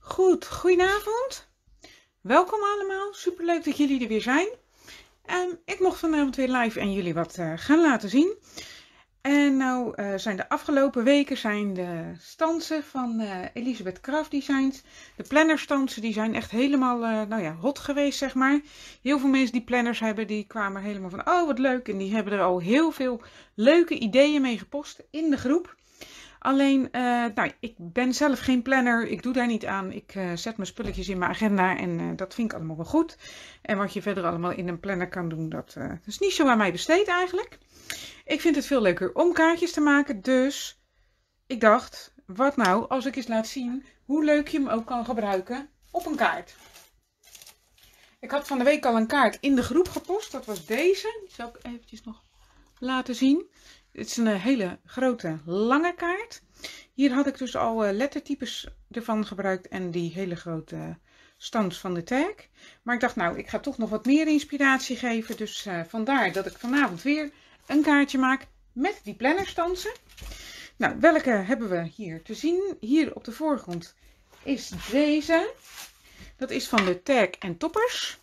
Goedenavond. Welkom allemaal. Superleuk dat jullie er weer zijn. Ik mocht vanavond weer live en jullie wat gaan laten zien. En nou zijn de afgelopen weken de stansen van Elisabeth Craft Designs, de plannerstansen, die zijn echt helemaal hot geweest, zeg maar. Heel veel mensen die planners hebben, die kwamen helemaal van, oh wat leuk. En die hebben er al heel veel leuke ideeën mee gepost in de groep. Alleen, ik ben zelf geen planner, ik doe daar niet aan. Ik zet mijn spulletjes in mijn agenda en dat vind ik allemaal wel goed. En wat je verder allemaal in een planner kan doen, dat is niet zo aan mij besteed eigenlijk. Ik vind het veel leuker om kaartjes te maken, dus ik dacht, wat nou als ik eens laat zien hoe leuk je hem ook kan gebruiken op een kaart. Ik had van de week al een kaart in de groep gepost, dat was deze. Die zal ik eventjes nog laten zien. Het is een hele grote, lange kaart. Hier had ik dus al lettertypes ervan gebruikt en die hele grote stans van de tag. Maar ik dacht, nou, ik ga toch nog wat meer inspiratie geven. Dus vandaar dat ik vanavond weer een kaartje maak met die plannerstansen. Nou, welke hebben we hier te zien? Hier op de voorgrond is deze. Dat is van de tag en toppers.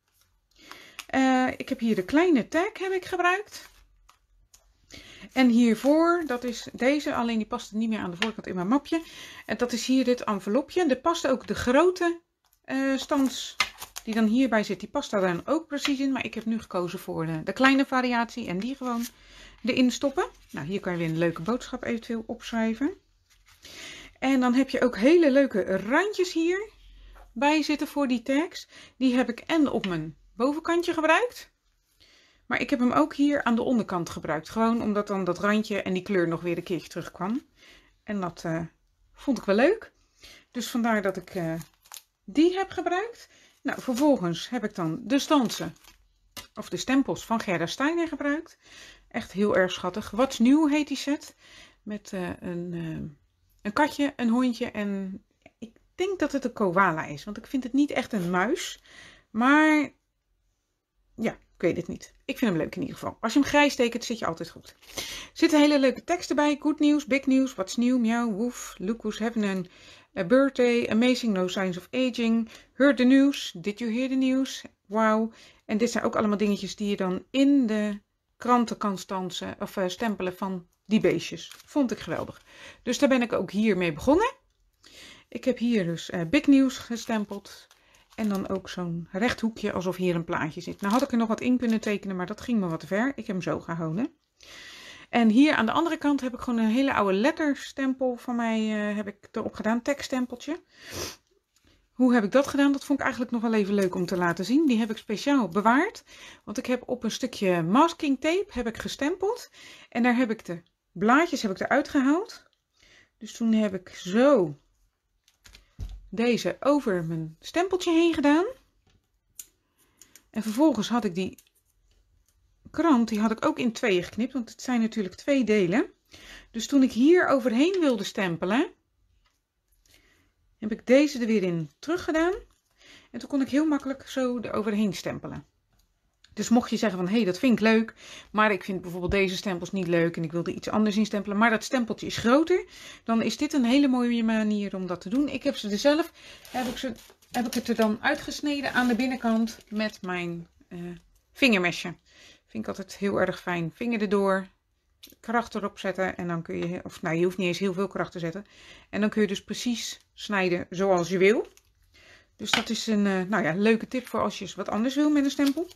Ik heb hier de kleine tag heb ik gebruikt. En hiervoor, dat is deze, alleen die paste niet meer aan de voorkant in mijn mapje. En dat is hier dit envelopje. Er past ook de grote stans die dan hierbij zit. Die past daar dan ook precies in. Maar ik heb nu gekozen voor de kleine variatie en die gewoon erin stoppen. Nou, hier kan je weer een leuke boodschap eventueel opschrijven. En dan heb je ook hele leuke randjes hier bij zitten voor die tags. Die heb ik en op mijn bovenkantje gebruikt. Maar ik heb hem ook hier aan de onderkant gebruikt. Gewoon omdat dan dat randje en die kleur nog weer een keertje terugkwam. En dat vond ik wel leuk. Dus vandaar dat ik die heb gebruikt. Nou, vervolgens heb ik dan de stansen. Of de stempels van Gerda Steiner gebruikt. Echt heel erg schattig. What's New heet die set. Met een katje, een hondje en ik denk dat het een koala is. Want ik vind het niet echt een muis. Maar ja, ik weet het niet. Ik vind hem leuk in ieder geval. Als je hem grijs tekent, zit je altijd goed. Er zitten hele leuke teksten bij. Good news, big news, what's new, meow, woof, look who's having a birthday, amazing, no signs of aging, heard the news, did you hear the news, wow. En dit zijn ook allemaal dingetjes die je dan in de kranten kan stempelen van die beestjes. Vond ik geweldig. Dus daar ben ik ook hiermee begonnen. Ik heb hier dus big news gestempeld. En dan ook zo'n rechthoekje alsof hier een plaatje zit. Nou had ik er nog wat in kunnen tekenen, maar dat ging me wat te ver. Ik heb hem zo gehouden. En hier aan de andere kant heb ik gewoon een hele oude letterstempel van mij heb ik erop gedaan. Tekststempeltje. Hoe heb ik dat gedaan? Dat vond ik eigenlijk nog wel even leuk om te laten zien. Die heb ik speciaal bewaard. Want ik heb op een stukje masking tape heb ik gestempeld. En daar heb ik de blaadjes eruit gehaald. Dus toen heb ik zo deze over mijn stempeltje heen gedaan. En vervolgens had ik die krant, die had ik ook in tweeën geknipt, want het zijn natuurlijk twee delen. Dus toen ik hier overheen wilde stempelen, heb ik deze er weer in terug gedaan. En toen kon ik heel makkelijk zo eroverheen stempelen. Dus mocht je zeggen van, hé, dat vind ik leuk, maar ik vind bijvoorbeeld deze stempels niet leuk en ik wilde iets anders in stempelen, maar dat stempeltje is groter, dan is dit een hele mooie manier om dat te doen. Ik heb ze er zelf, heb ik het er dan uitgesneden aan de binnenkant met mijn vingermesje. Vind ik altijd heel erg fijn. Vinger erdoor, kracht erop zetten en dan kun je, of nou, je hoeft niet eens heel veel kracht te zetten. En dan kun je dus precies snijden zoals je wil. Dus dat is een leuke tip voor als je eens wat anders wil met een stempel.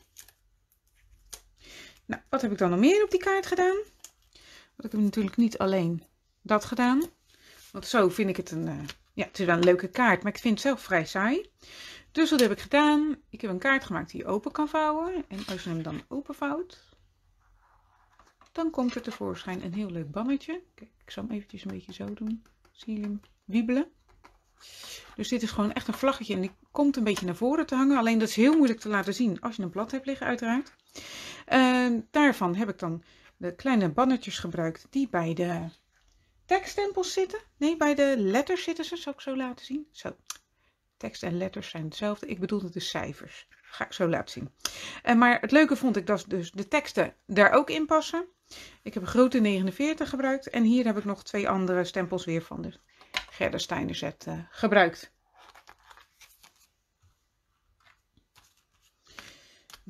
Nou, wat heb ik dan nog meer op die kaart gedaan? Want ik heb natuurlijk niet alleen dat gedaan. Want zo vind ik het het is wel een leuke kaart, maar ik vind het zelf vrij saai. Dus wat heb ik gedaan? Ik heb een kaart gemaakt die je open kan vouwen. En als je hem dan openvouwt, dan komt er tevoorschijn een heel leuk bannetje. Kijk, ik zal hem eventjes een beetje zo doen. Zie je hem wiebelen? Dus dit is gewoon echt een vlaggetje en die komt een beetje naar voren te hangen. Alleen dat is heel moeilijk te laten zien als je een blad hebt liggen uiteraard. Daarvan heb ik dan de kleine bannertjes gebruikt die bij de tekststempels zitten. Nee, bij de letters zitten ze. Zal ik zo laten zien? Zo. Tekst en letters zijn hetzelfde. Ik bedoel het de cijfers. Ga ik zo laten zien. Maar het leuke vond ik dat dus de teksten daar ook in passen. Ik heb een grote 49 gebruikt. En hier heb ik nog twee andere stempels weer van de Gerda Steiner set gebruikt.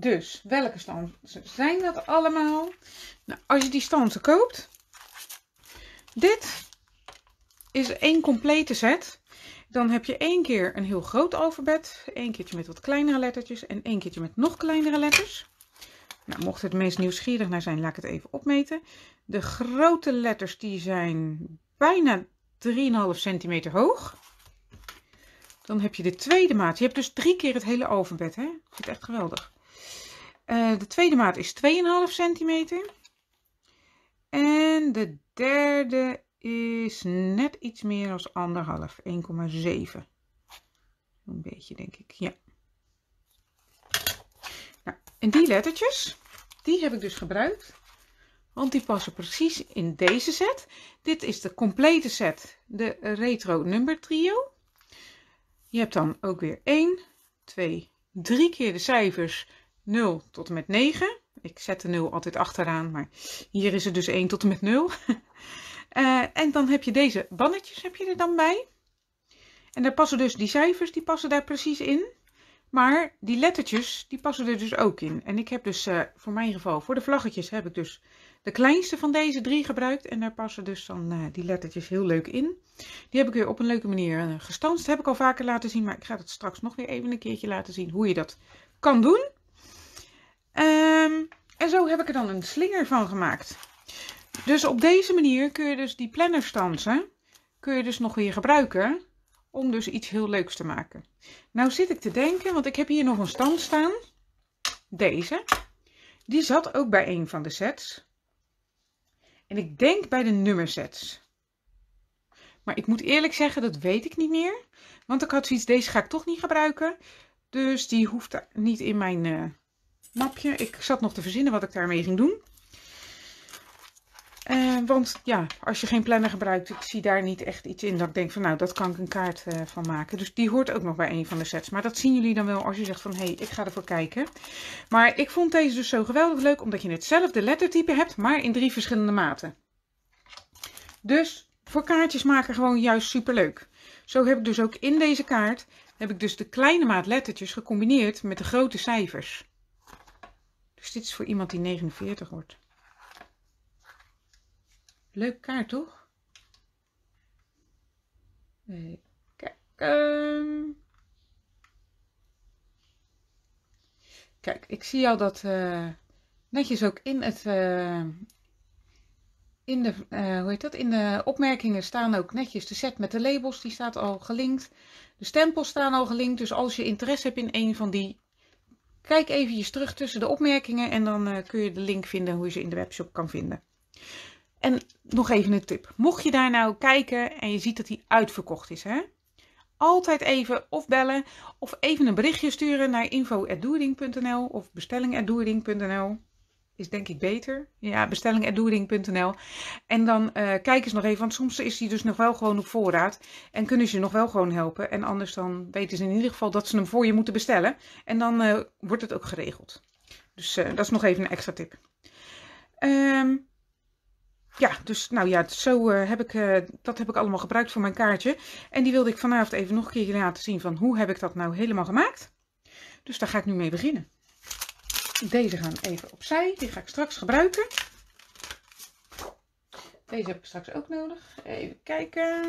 Dus, welke stansen zijn dat allemaal? Nou, als je die stansen koopt, dit is één complete set. Dan heb je 1 keer een heel groot alfabet, 1 keertje met wat kleinere lettertjes en 1 keertje met nog kleinere letters. Nou, mocht het meest nieuwsgierig naar zijn, laat ik het even opmeten. De grote letters die zijn bijna 3,5 centimeter hoog. Dan heb je de tweede maat. Je hebt dus 3 keer het hele alfabet, hè? Ik vind het echt geweldig. De tweede maat is 2,5 centimeter. En de derde is net iets meer dan 1,5. 1,7. Een beetje, denk ik. Ja. Nou, en die lettertjes, die heb ik dus gebruikt. Want die passen precies in deze set. Dit is de complete set. De Retro Number Trio. Je hebt dan ook weer 1, 2, 3 keer de cijfers 0 tot en met 9. Ik zet de 0 altijd achteraan, maar hier is het dus 1 tot en met 0. En dan heb je deze bannetjes heb je er dan bij. En daar passen dus die cijfers, die passen daar precies in. Maar die lettertjes, die passen er dus ook in. En ik heb dus voor mijn geval, voor de vlaggetjes, heb ik dus de kleinste van deze 3 gebruikt. En daar passen dus dan die lettertjes heel leuk in. Die heb ik weer op een leuke manier gestanst. Dat heb ik al vaker laten zien, maar ik ga het straks nog weer even een keertje laten zien hoe je dat kan doen. En zo heb ik er dan een slinger van gemaakt. Dus op deze manier kun je dus die plannerstansen, kun je dus nog weer gebruiken om dus iets heel leuks te maken. Nou zit ik te denken, want ik heb hier nog een stand staan. Deze. Die zat ook bij een van de sets. En ik denk bij de nummersets. Maar ik moet eerlijk zeggen, dat weet ik niet meer. Want ik had zoiets, deze ga ik toch niet gebruiken. Dus die hoeft niet in mijn mapje. Ik zat nog te verzinnen wat ik daarmee ging doen. Want ja, als je geen planner gebruikt, ik zie daar niet echt iets in dat ik denk van nou, dat kan ik een kaart van maken. Dus die hoort ook nog bij een van de sets. Maar dat zien jullie dan wel als je zegt van hé, ik ga ervoor kijken. Maar ik vond deze dus zo geweldig leuk, omdat je hetzelfde lettertype hebt, maar in 3 verschillende maten. Dus voor kaartjes maken gewoon juist super leuk. Zo heb ik dus ook in deze kaart, heb ik dus de kleine maat lettertjes gecombineerd met de grote cijfers. Dus dit is voor iemand die 49 wordt. Leuk kaart, toch? Kijk. Kijk, ik zie al dat netjes ook in het in de opmerkingen staan ook netjes de set met de labels, die staat al gelinkt. De stempels staan al gelinkt, dus als je interesse hebt in een van die, kijk eventjes terug tussen de opmerkingen en dan kun je de link vinden hoe je ze in de webshop kan vinden. En nog even een tip. Mocht je daar nou kijken en je ziet dat die uitverkocht is, hè? Altijd even of bellen of even een berichtje sturen naar info@doerding.nl of bestelling@doerding.nl. Is denk ik beter. Ja, bestelling@doerding.nl. En dan kijk eens nog even, want soms is die dus nog wel gewoon op voorraad. En kunnen ze je nog wel gewoon helpen. En anders dan weten ze in ieder geval dat ze hem voor je moeten bestellen. En dan wordt het ook geregeld. Dus dat is nog even een extra tip. Ja, dus nou ja, zo dat heb ik allemaal gebruikt voor mijn kaartje. En die wilde ik vanavond even nog een keer laten zien van hoe heb ik dat nou helemaal gemaakt. Dus daar ga ik nu mee beginnen. Deze gaan even opzij, die ga ik straks gebruiken. Deze heb ik straks ook nodig. Even kijken.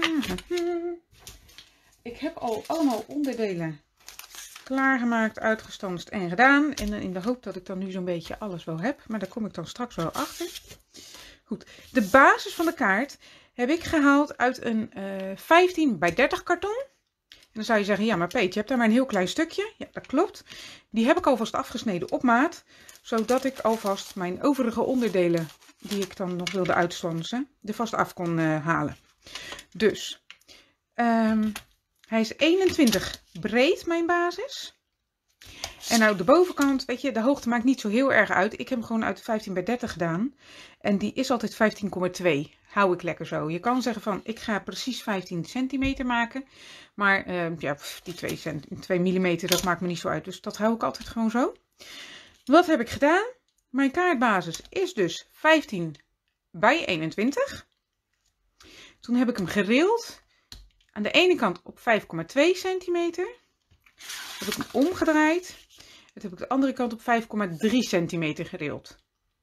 Ik heb al allemaal onderdelen klaargemaakt, uitgestanst en gedaan. En in de hoop dat ik dan nu zo'n beetje alles wel heb. Maar daar kom ik dan straks wel achter. Goed, de basis van de kaart heb ik gehaald uit een 15 bij 30 karton. En dan zou je zeggen, ja maar Peet, je hebt daar maar een heel klein stukje. Ja, dat klopt. Die heb ik alvast afgesneden op maat. Zodat ik alvast mijn overige onderdelen, die ik dan nog wilde uitstansen, er vast af kon halen. Dus, hij is 21 breed, mijn basis. En nou de bovenkant, weet je, de hoogte maakt niet zo heel erg uit. Ik heb hem gewoon uit 15 bij 30 gedaan. En die is altijd 15,2. Hou ik lekker zo. Je kan zeggen van, ik ga precies 15 centimeter maken. Maar ja, die 2 millimeter, dat maakt me niet zo uit. Dus dat hou ik altijd gewoon zo. Wat heb ik gedaan? Mijn kaartbasis is dus 15 bij 21. Toen heb ik hem gerild. Aan de ene kant op 5,2 centimeter. Heb ik hem omgedraaid. Dat heb ik de andere kant op 5,3 centimeter gedeeld.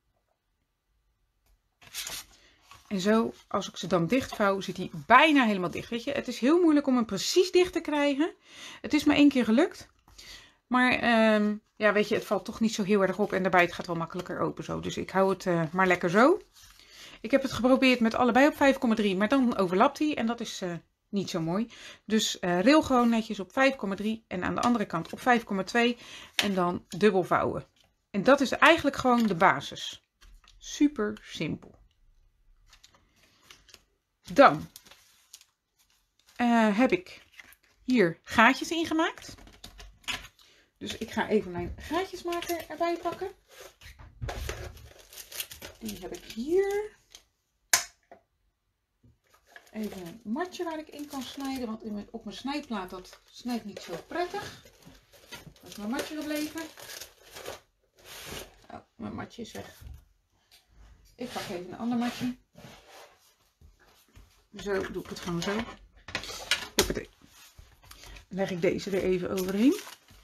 En zo, als ik ze dan dicht vouw, zit hij bijna helemaal dicht. Weet je, het is heel moeilijk om hem precies dicht te krijgen. Het is maar 1 keer gelukt. Maar ja, weet je, het valt toch niet zo heel erg op. En daarbij het gaat wel makkelijker open zo. Dus ik hou het maar lekker zo. Ik heb het geprobeerd met allebei op 5,3. Maar dan overlapt hij. En dat is niet zo mooi. Dus rail gewoon netjes op 5,3. En aan de andere kant op 5,2. En dan dubbel vouwen. En dat is eigenlijk gewoon de basis. Super simpel. Dan heb ik hier gaatjes ingemaakt. Dus ik ga even mijn gaatjesmaker erbij pakken. Die heb ik hier. Even een matje waar ik in kan snijden. Want op mijn snijplaat dat snijdt niet zo prettig. Dat is mijn matje gebleven. Oh, mijn matje is weg. Ik pak even een ander matje. Zo doe ik het gewoon zo. Hoppatee. Dan leg ik deze er even overheen.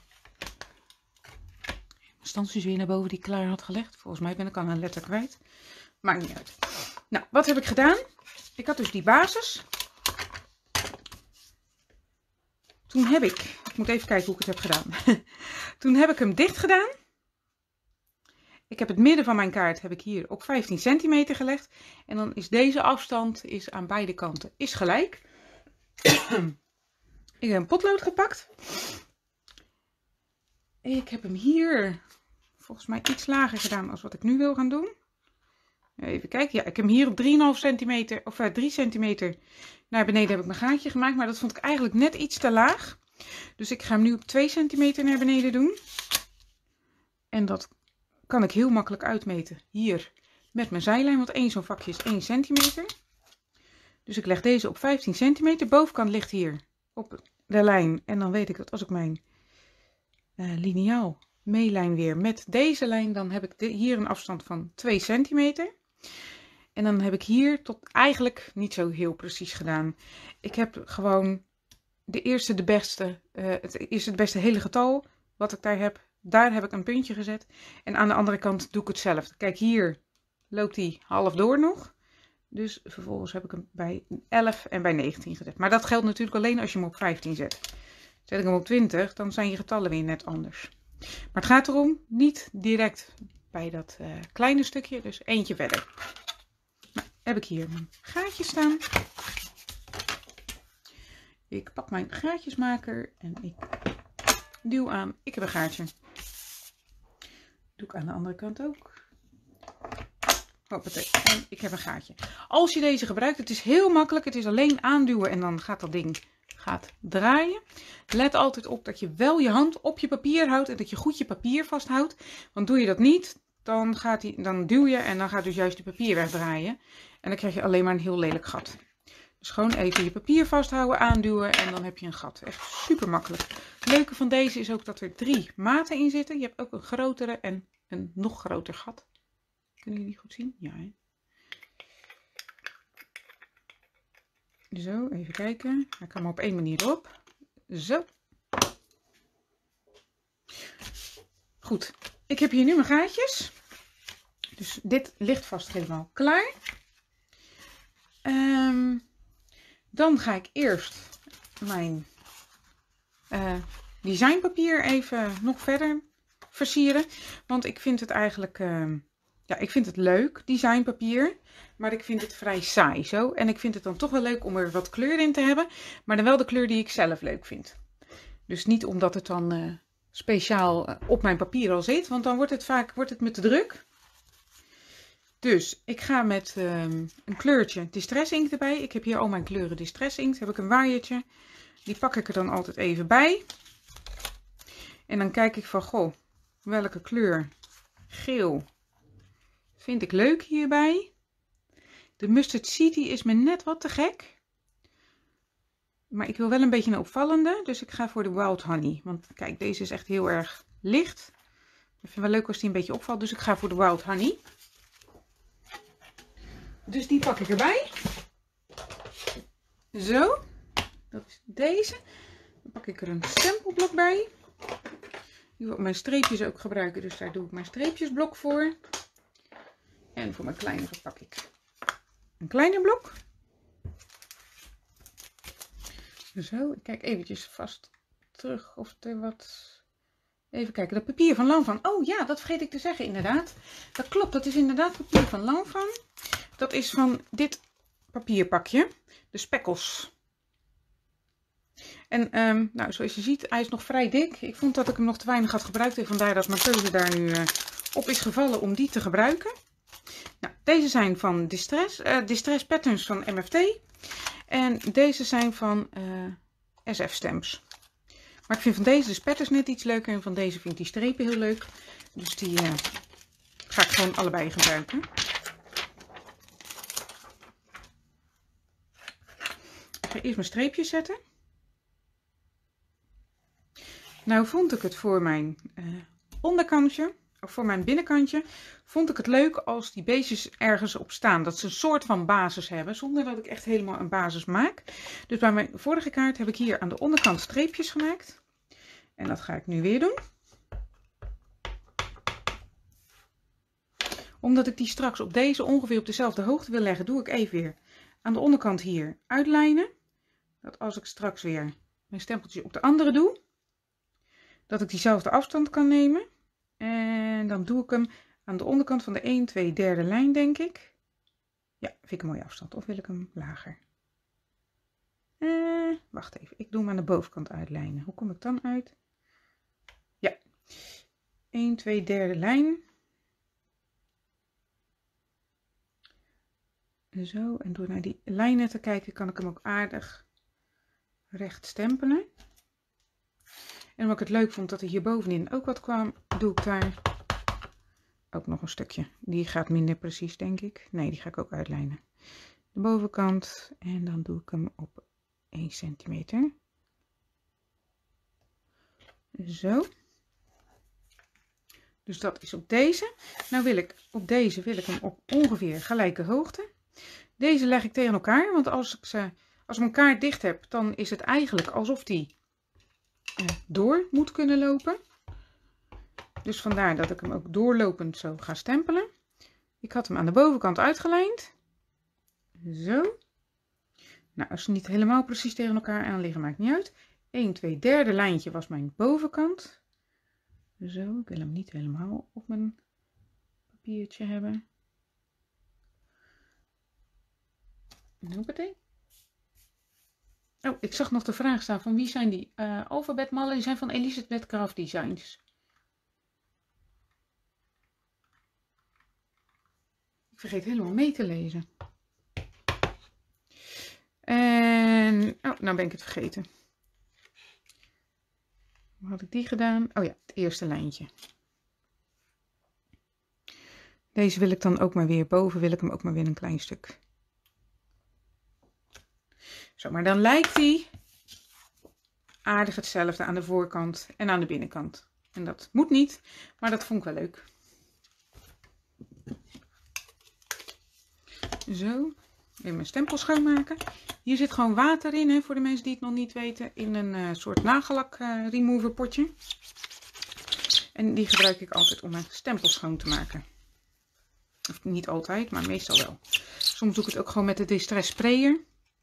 Mijn standjes weer naar boven die ik klaar had gelegd. Volgens mij ben ik al een letter kwijt. Maakt niet uit. Nou, wat heb ik gedaan? Ik had dus die basis. Toen heb ik moet even kijken hoe ik het heb gedaan. Toen heb ik hem dicht gedaan. Ik heb het midden van mijn kaart heb ik hier op 15 centimeter gelegd. En dan is deze afstand aan beide kanten gelijk. Ik heb een potlood gepakt. Ik heb hem hier volgens mij iets lager gedaan als wat ik nu wil gaan doen. Even kijken. Ja, ik heb hem hier op 3,5 centimeter of 3 centimeter naar beneden heb ik mijn gaatje gemaakt. Maar dat vond ik eigenlijk net iets te laag. Dus ik ga hem nu op 2 centimeter naar beneden doen. En dat kan ik heel makkelijk uitmeten hier met mijn zijlijn. Want één zo'n vakje is 1 centimeter. Dus ik leg deze op 15 centimeter. Bovenkant ligt hier op de lijn. En dan weet ik dat als ik mijn liniaal meelijn weer met deze lijn. Dan heb ik hier een afstand van 2 centimeter. En dan heb ik hier tot eigenlijk niet zo heel precies gedaan. Ik heb gewoon het eerste het beste hele getal wat ik daar heb. Daar heb ik een puntje gezet. En aan de andere kant doe ik hetzelfde. Kijk, hier loopt hij half door nog. Dus vervolgens heb ik hem bij 11 en bij 19 gezet. Maar dat geldt natuurlijk alleen als je hem op 15 zet. Zet ik hem op 20, dan zijn je getallen weer net anders. Maar het gaat erom, niet direct bij dat kleine stukje. Dus eentje verder. Nou, heb ik hier mijn gaatjes staan. Ik pak mijn gaatjesmaker en ik duw aan. Ik heb een gaatje. Doe ik aan de andere kant ook. Hoppatee. En ik heb een gaatje. Als je deze gebruikt, het is heel makkelijk. Het is alleen aanduwen en dan gaat dat ding draaien. Let altijd op dat je wel je hand op je papier houdt en dat je goed je papier vasthoudt. Want doe je dat niet, dan duw je en dan gaat dus juist je papier wegdraaien. En dan krijg je alleen maar een heel lelijk gat. Dus gewoon even je papier vasthouden, aanduwen en dan heb je een gat. Echt super makkelijk. Het leuke van deze is ook dat er 3 maten in zitten. Je hebt ook een grotere en een nog groter gat. Kunnen jullie goed zien? Ja, hè? Zo, even kijken. Hij kan maar op 1 manier op. Zo. Goed. Ik heb hier nu mijn gaatjes. Dus dit ligt vast helemaal klaar. Dan ga ik eerst mijn designpapier even nog verder versieren. Want ik vind het eigenlijk... ja, ik vind het leuk, designpapier, maar ik vind het vrij saai zo. En ik vind het dan toch wel leuk om er wat kleur in te hebben, maar dan wel de kleur die ik zelf leuk vind. Dus niet omdat het dan speciaal op mijn papier al zit, want dan wordt het me te druk. Dus ik ga met een kleurtje Distress Ink erbij. Ik heb hier al mijn kleuren Distress Ink. Heb ik een waaiertje. Die pak ik er dan altijd even bij. En dan kijk ik van, goh, welke kleur? Geel. Vind ik leuk hierbij. De Mustard City is me net wat te gek. Maar ik wil wel een beetje een opvallende. Dus ik ga voor de Wild Honey. Want kijk, deze is echt heel erg licht. Ik vind het wel leuk als die een beetje opvalt. Dus ik ga voor de Wild Honey. Dus die pak ik erbij. Zo. Dat is deze. Dan pak ik er een stempelblok bij. Die wil ik mijn streepjes ook gebruiken, dus daar doe ik mijn streepjesblok voor. En voor mijn kleinere pak ik een kleiner blok. Zo, ik kijk eventjes vast terug of er wat... Even kijken, dat papier van Lanvin. Oh ja, dat vergeet ik te zeggen inderdaad. Dat klopt, dat is inderdaad papier van Lanvin. Dat is van dit papierpakje, de spekkels. En nou, zoals je ziet, hij is nog vrij dik. Ik vond dat ik hem nog te weinig had gebruikt en vandaar dat mijn keuze daar nu op is gevallen om die te gebruiken. Nou, deze zijn van Distress Patterns van MFT. En deze zijn van SF Stamps. Maar ik vind van deze de spetters net iets leuker en van deze vind ik die strepen heel leuk. Dus die ga ik gewoon allebei gebruiken. Ik ga eerst mijn streepjes zetten. Nou vond ik het voor mijn onderkantje, of voor mijn binnenkantje, vond ik het leuk als die beestjes ergens op staan. Dat ze een soort van basis hebben, zonder dat ik echt helemaal een basis maak. Dus bij mijn vorige kaart heb ik hier aan de onderkant streepjes gemaakt. En dat ga ik nu weer doen. Omdat ik die straks op deze ongeveer op dezelfde hoogte wil leggen, doe ik even weer aan de onderkant hier uitlijnen. Dat als ik straks weer mijn stempeltje op de andere doe, dat ik diezelfde afstand kan nemen. En dan doe ik hem aan de onderkant van de 1, 2, derde lijn, denk ik. Ja, vind ik een mooie afstand. Of wil ik hem lager? Wacht even, ik doe hem aan de bovenkant uitlijnen. Hoe kom ik dan uit? Ja, 1, 2, derde lijn. Zo, en door naar die lijnen te kijken kan ik hem ook aardig recht stempelen. En omdat ik het leuk vond dat er hier bovenin ook wat kwam, doe ik daar ook nog een stukje. Die gaat minder precies, denk ik. Nee, die ga ik ook uitlijnen. De bovenkant en dan doe ik hem op 1 centimeter. Zo. Dus dat is op deze. Nou wil ik op deze hem op ongeveer gelijke hoogte. Deze leg ik tegen elkaar, want als ik mijn kaart dicht heb, dan is het eigenlijk alsof die door moet kunnen lopen. Dus vandaar dat ik hem ook doorlopend zo ga stempelen. Ik had hem aan de bovenkant uitgelijnd. Zo. Nou, als ze niet helemaal precies tegen elkaar aan liggen, maakt niet uit. 1, 2, derde lijntje was mijn bovenkant. Zo, ik wil hem niet helemaal op mijn papiertje hebben. Hoppatee. Oh, ik zag nog de vraag staan van wie zijn die alfabetmallen? Die zijn van Elisabeth Craft Designs. Ik vergeet helemaal mee te lezen. En, oh, nou ben ik het vergeten. Hoe had ik die gedaan? Oh ja, het eerste lijntje. Deze wil ik dan ook maar weer, boven wil ik hem ook maar weer een klein stuk. Zo, maar dan lijkt die aardig hetzelfde aan de voorkant en aan de binnenkant. En dat moet niet, maar dat vond ik wel leuk. Zo, even mijn stempel schoonmaken. Hier zit gewoon water in, hè, voor de mensen die het nog niet weten, in een soort nagellak remover potje. En die gebruik ik altijd om mijn stempel schoon te maken. Of niet altijd, maar meestal wel. Soms doe ik het ook gewoon met de Distress sprayer.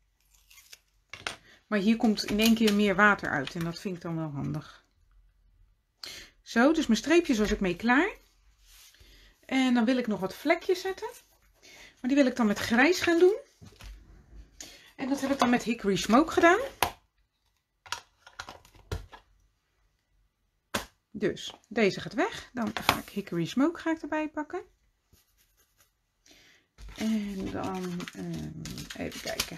Maar hier komt in één keer meer water uit en dat vind ik dan wel handig. Zo, dus mijn streepjes was ik mee klaar. En dan wil ik nog wat vlekjes zetten. Maar die wil ik dan met grijs gaan doen. En dat heb ik dan met Hickory Smoke gedaan. Dus deze gaat weg. Dan ga ik Hickory Smoke erbij pakken. En dan even kijken.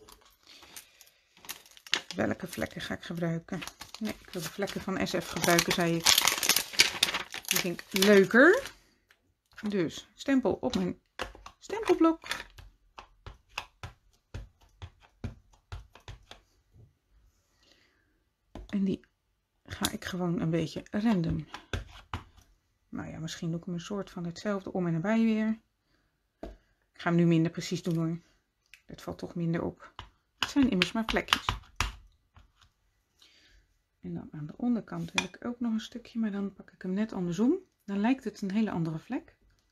Welke vlekken ga ik gebruiken? Nee, ik wil de vlekken van SF gebruiken, zei ik. Die vind ik leuker. Dus stempel op mijn stempelblok. En die ga ik gewoon een beetje random. Nou ja, misschien doe ik hem een soort van hetzelfde om en nabij weer. Ik ga hem nu minder precies doen hoor. Dit valt toch minder op. Het zijn immers maar vlekjes. En dan aan de onderkant wil ik ook nog een stukje, maar dan pak ik hem net andersom. Dan lijkt het een hele andere vlek.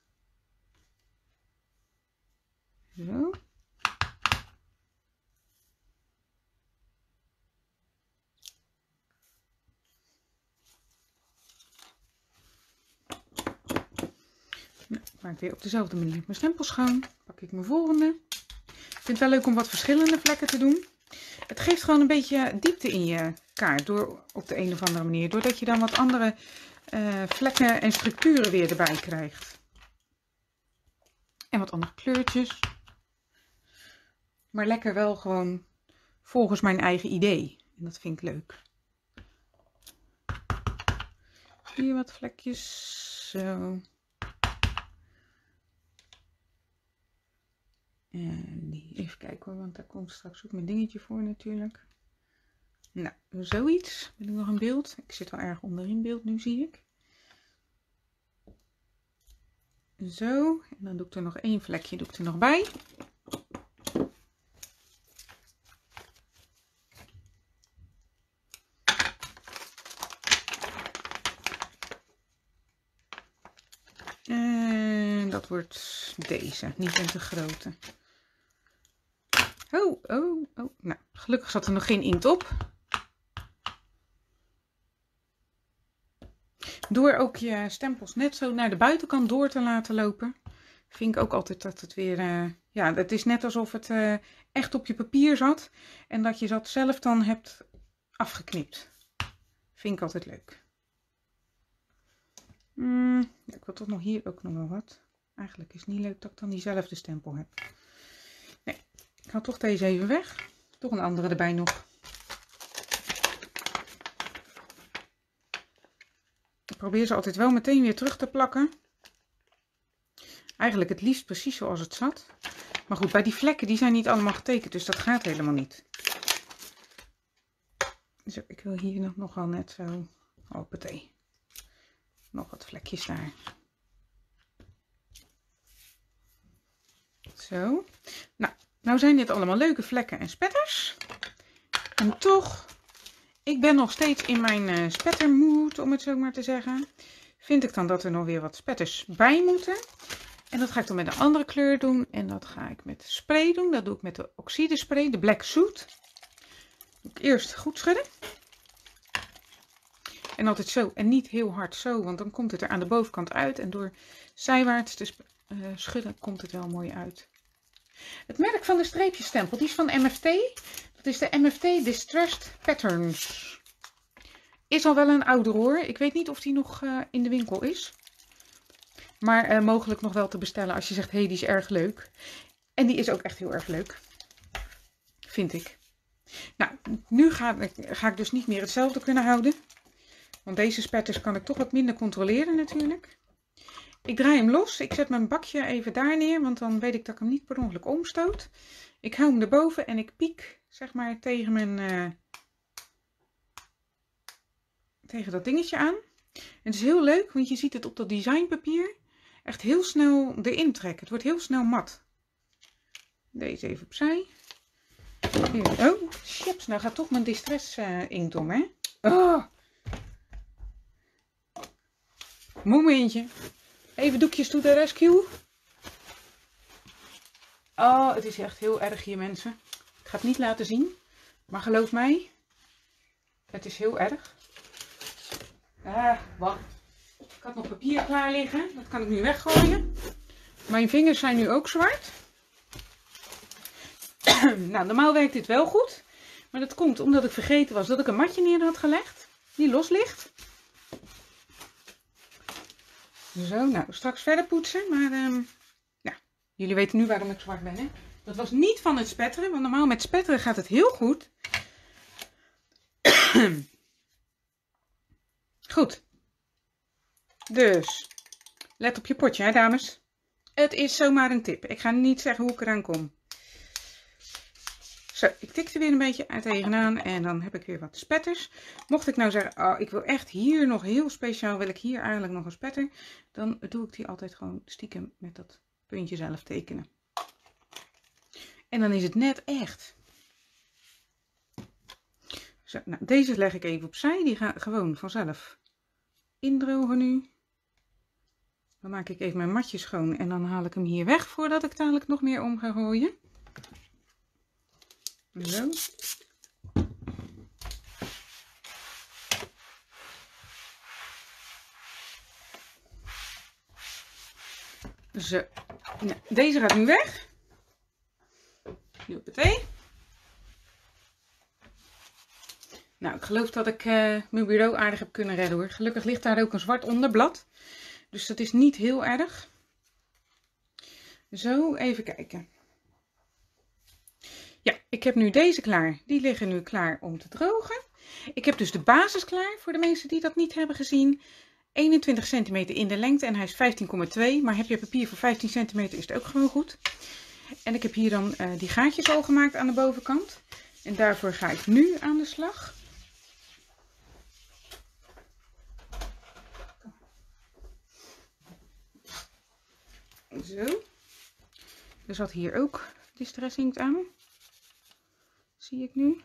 Zo. Nou, maak ik weer op dezelfde manier mijn stempel schoon. Pak ik mijn volgende. Ik vind het wel leuk om wat verschillende vlekken te doen. Het geeft gewoon een beetje diepte in je kaart door, op de een of andere manier. Doordat je dan wat andere vlekken en structuren weer erbij krijgt. En wat andere kleurtjes. Maar lekker wel gewoon volgens mijn eigen idee. En dat vind ik leuk. Hier wat vlekjes. Zo. En die, even kijken hoor, want daar komt straks ook mijn dingetje voor natuurlijk. Nou, zoiets. Ben ik nog een beeld? Ik zit wel erg onderin beeld nu, zie ik. Zo, en dan doe ik er nog één vlekje doe ik er nog bij. En dat wordt deze, niet een te grote. Oh. Nou, gelukkig zat er nog geen inkt op. Door ook je stempels net zo naar de buitenkant door te laten lopen, vind ik ook altijd dat het weer, ja, het is net alsof het echt op je papier zat en dat je dat zelf dan hebt afgeknipt. Vind ik altijd leuk. Ja, ik wil toch nog hier ook nog wel wat. Eigenlijk is het niet leuk dat ik dan diezelfde stempel heb. Nee, ik haal toch deze even weg. Toch een andere erbij nog. Ik probeer ze altijd wel meteen weer terug te plakken. Eigenlijk het liefst precies zoals het zat. Maar goed, bij die vlekken die zijn niet allemaal getekend, dus dat gaat helemaal niet. Zo, ik wil hier nogal net zo. Hoppatee. Nog wat vlekjes daar. Zo. Nou zijn dit allemaal leuke vlekken en spetters. En toch, ik ben nog steeds in mijn spettermood, om het zo maar te zeggen. Vind ik dan dat er nog weer wat spetters bij moeten. En dat ga ik dan met een andere kleur doen. En dat ga ik met spray doen. Dat doe ik met de oxide spray, de Black Soot. Doe ik eerst goed schudden. En altijd zo. En niet heel hard zo, want dan komt het er aan de bovenkant uit. En door zijwaarts te schudden komt het wel mooi uit. Het merk van de streepjesstempel, die is van MFT. Dat is de MFT Distressed Patterns. Is al wel een ouder hoor. Ik weet niet of die nog in de winkel is. Maar mogelijk nog wel te bestellen als je zegt, hé, die is erg leuk. En die is ook echt heel erg leuk. Vind ik. Nou, nu ga ik dus niet meer hetzelfde kunnen houden. Want deze spetters kan ik toch wat minder controleren natuurlijk. Ik draai hem los. Ik zet mijn bakje even daar neer. Want dan weet ik dat ik hem niet per ongeluk omstoot. Ik hou hem erboven en ik piek zeg maar tegen mijn... tegen dat dingetje aan. En het is heel leuk, want je ziet het op dat designpapier echt heel snel erin trekken. Het wordt heel snel mat. Deze even opzij. Hier. Oh, chips, nou gaat toch mijn distress inkt om, hè? Oh. Momentje. Even doekjes to the rescue. Oh, het is echt heel erg hier, mensen. Ik ga het niet laten zien, maar geloof mij, het is heel erg. Wacht. Ik had nog papier klaar liggen. Dat kan ik nu weggooien. Mijn vingers zijn nu ook zwart. Nou, normaal werkt dit wel goed. Maar dat komt omdat ik vergeten was dat ik een matje neer had gelegd. Die los ligt. Zo, nou, straks verder poetsen. Maar, ja, jullie weten nu waarom ik zwart ben, hè. Dat was niet van het spetteren. Want normaal met spetteren gaat het heel goed. Goed. Dus, let op je potje, hè, dames. Het is zomaar een tip. Ik ga niet zeggen hoe ik eraan kom. Zo, ik tik er weer een beetje tegenaan en dan heb ik weer wat spetters. Mocht ik nou zeggen, oh, ik wil echt hier nog heel speciaal, wil ik hier eigenlijk nog een spetter. Dan doe ik die altijd gewoon stiekem met dat puntje zelf tekenen. En dan is het net echt. Zo, nou, deze leg ik even opzij. Die gaat gewoon vanzelf indrogen nu. Dan maak ik even mijn matje schoon en dan haal ik hem hier weg voordat ik dadelijk nog meer om ga gooien. Zo. Zo. Nou, deze gaat nu weg. Joepatee. Nou, ik geloof dat ik mijn bureau aardig heb kunnen redden hoor. Gelukkig ligt daar ook een zwart onderblad. Dus dat is niet heel erg. Zo, even kijken. Ja, ik heb nu deze klaar. Die liggen nu klaar om te drogen. Ik heb dus de basis klaar voor de mensen die dat niet hebben gezien. 21 centimeter in de lengte en hij is 15,2. Maar heb je papier voor 15 centimeter is het ook gewoon goed. En ik heb hier dan die gaatjes al gemaakt aan de bovenkant. En daarvoor ga ik nu aan de slag. Zo. Er zat hier ook Distress Inkt aan. Zie ik nu.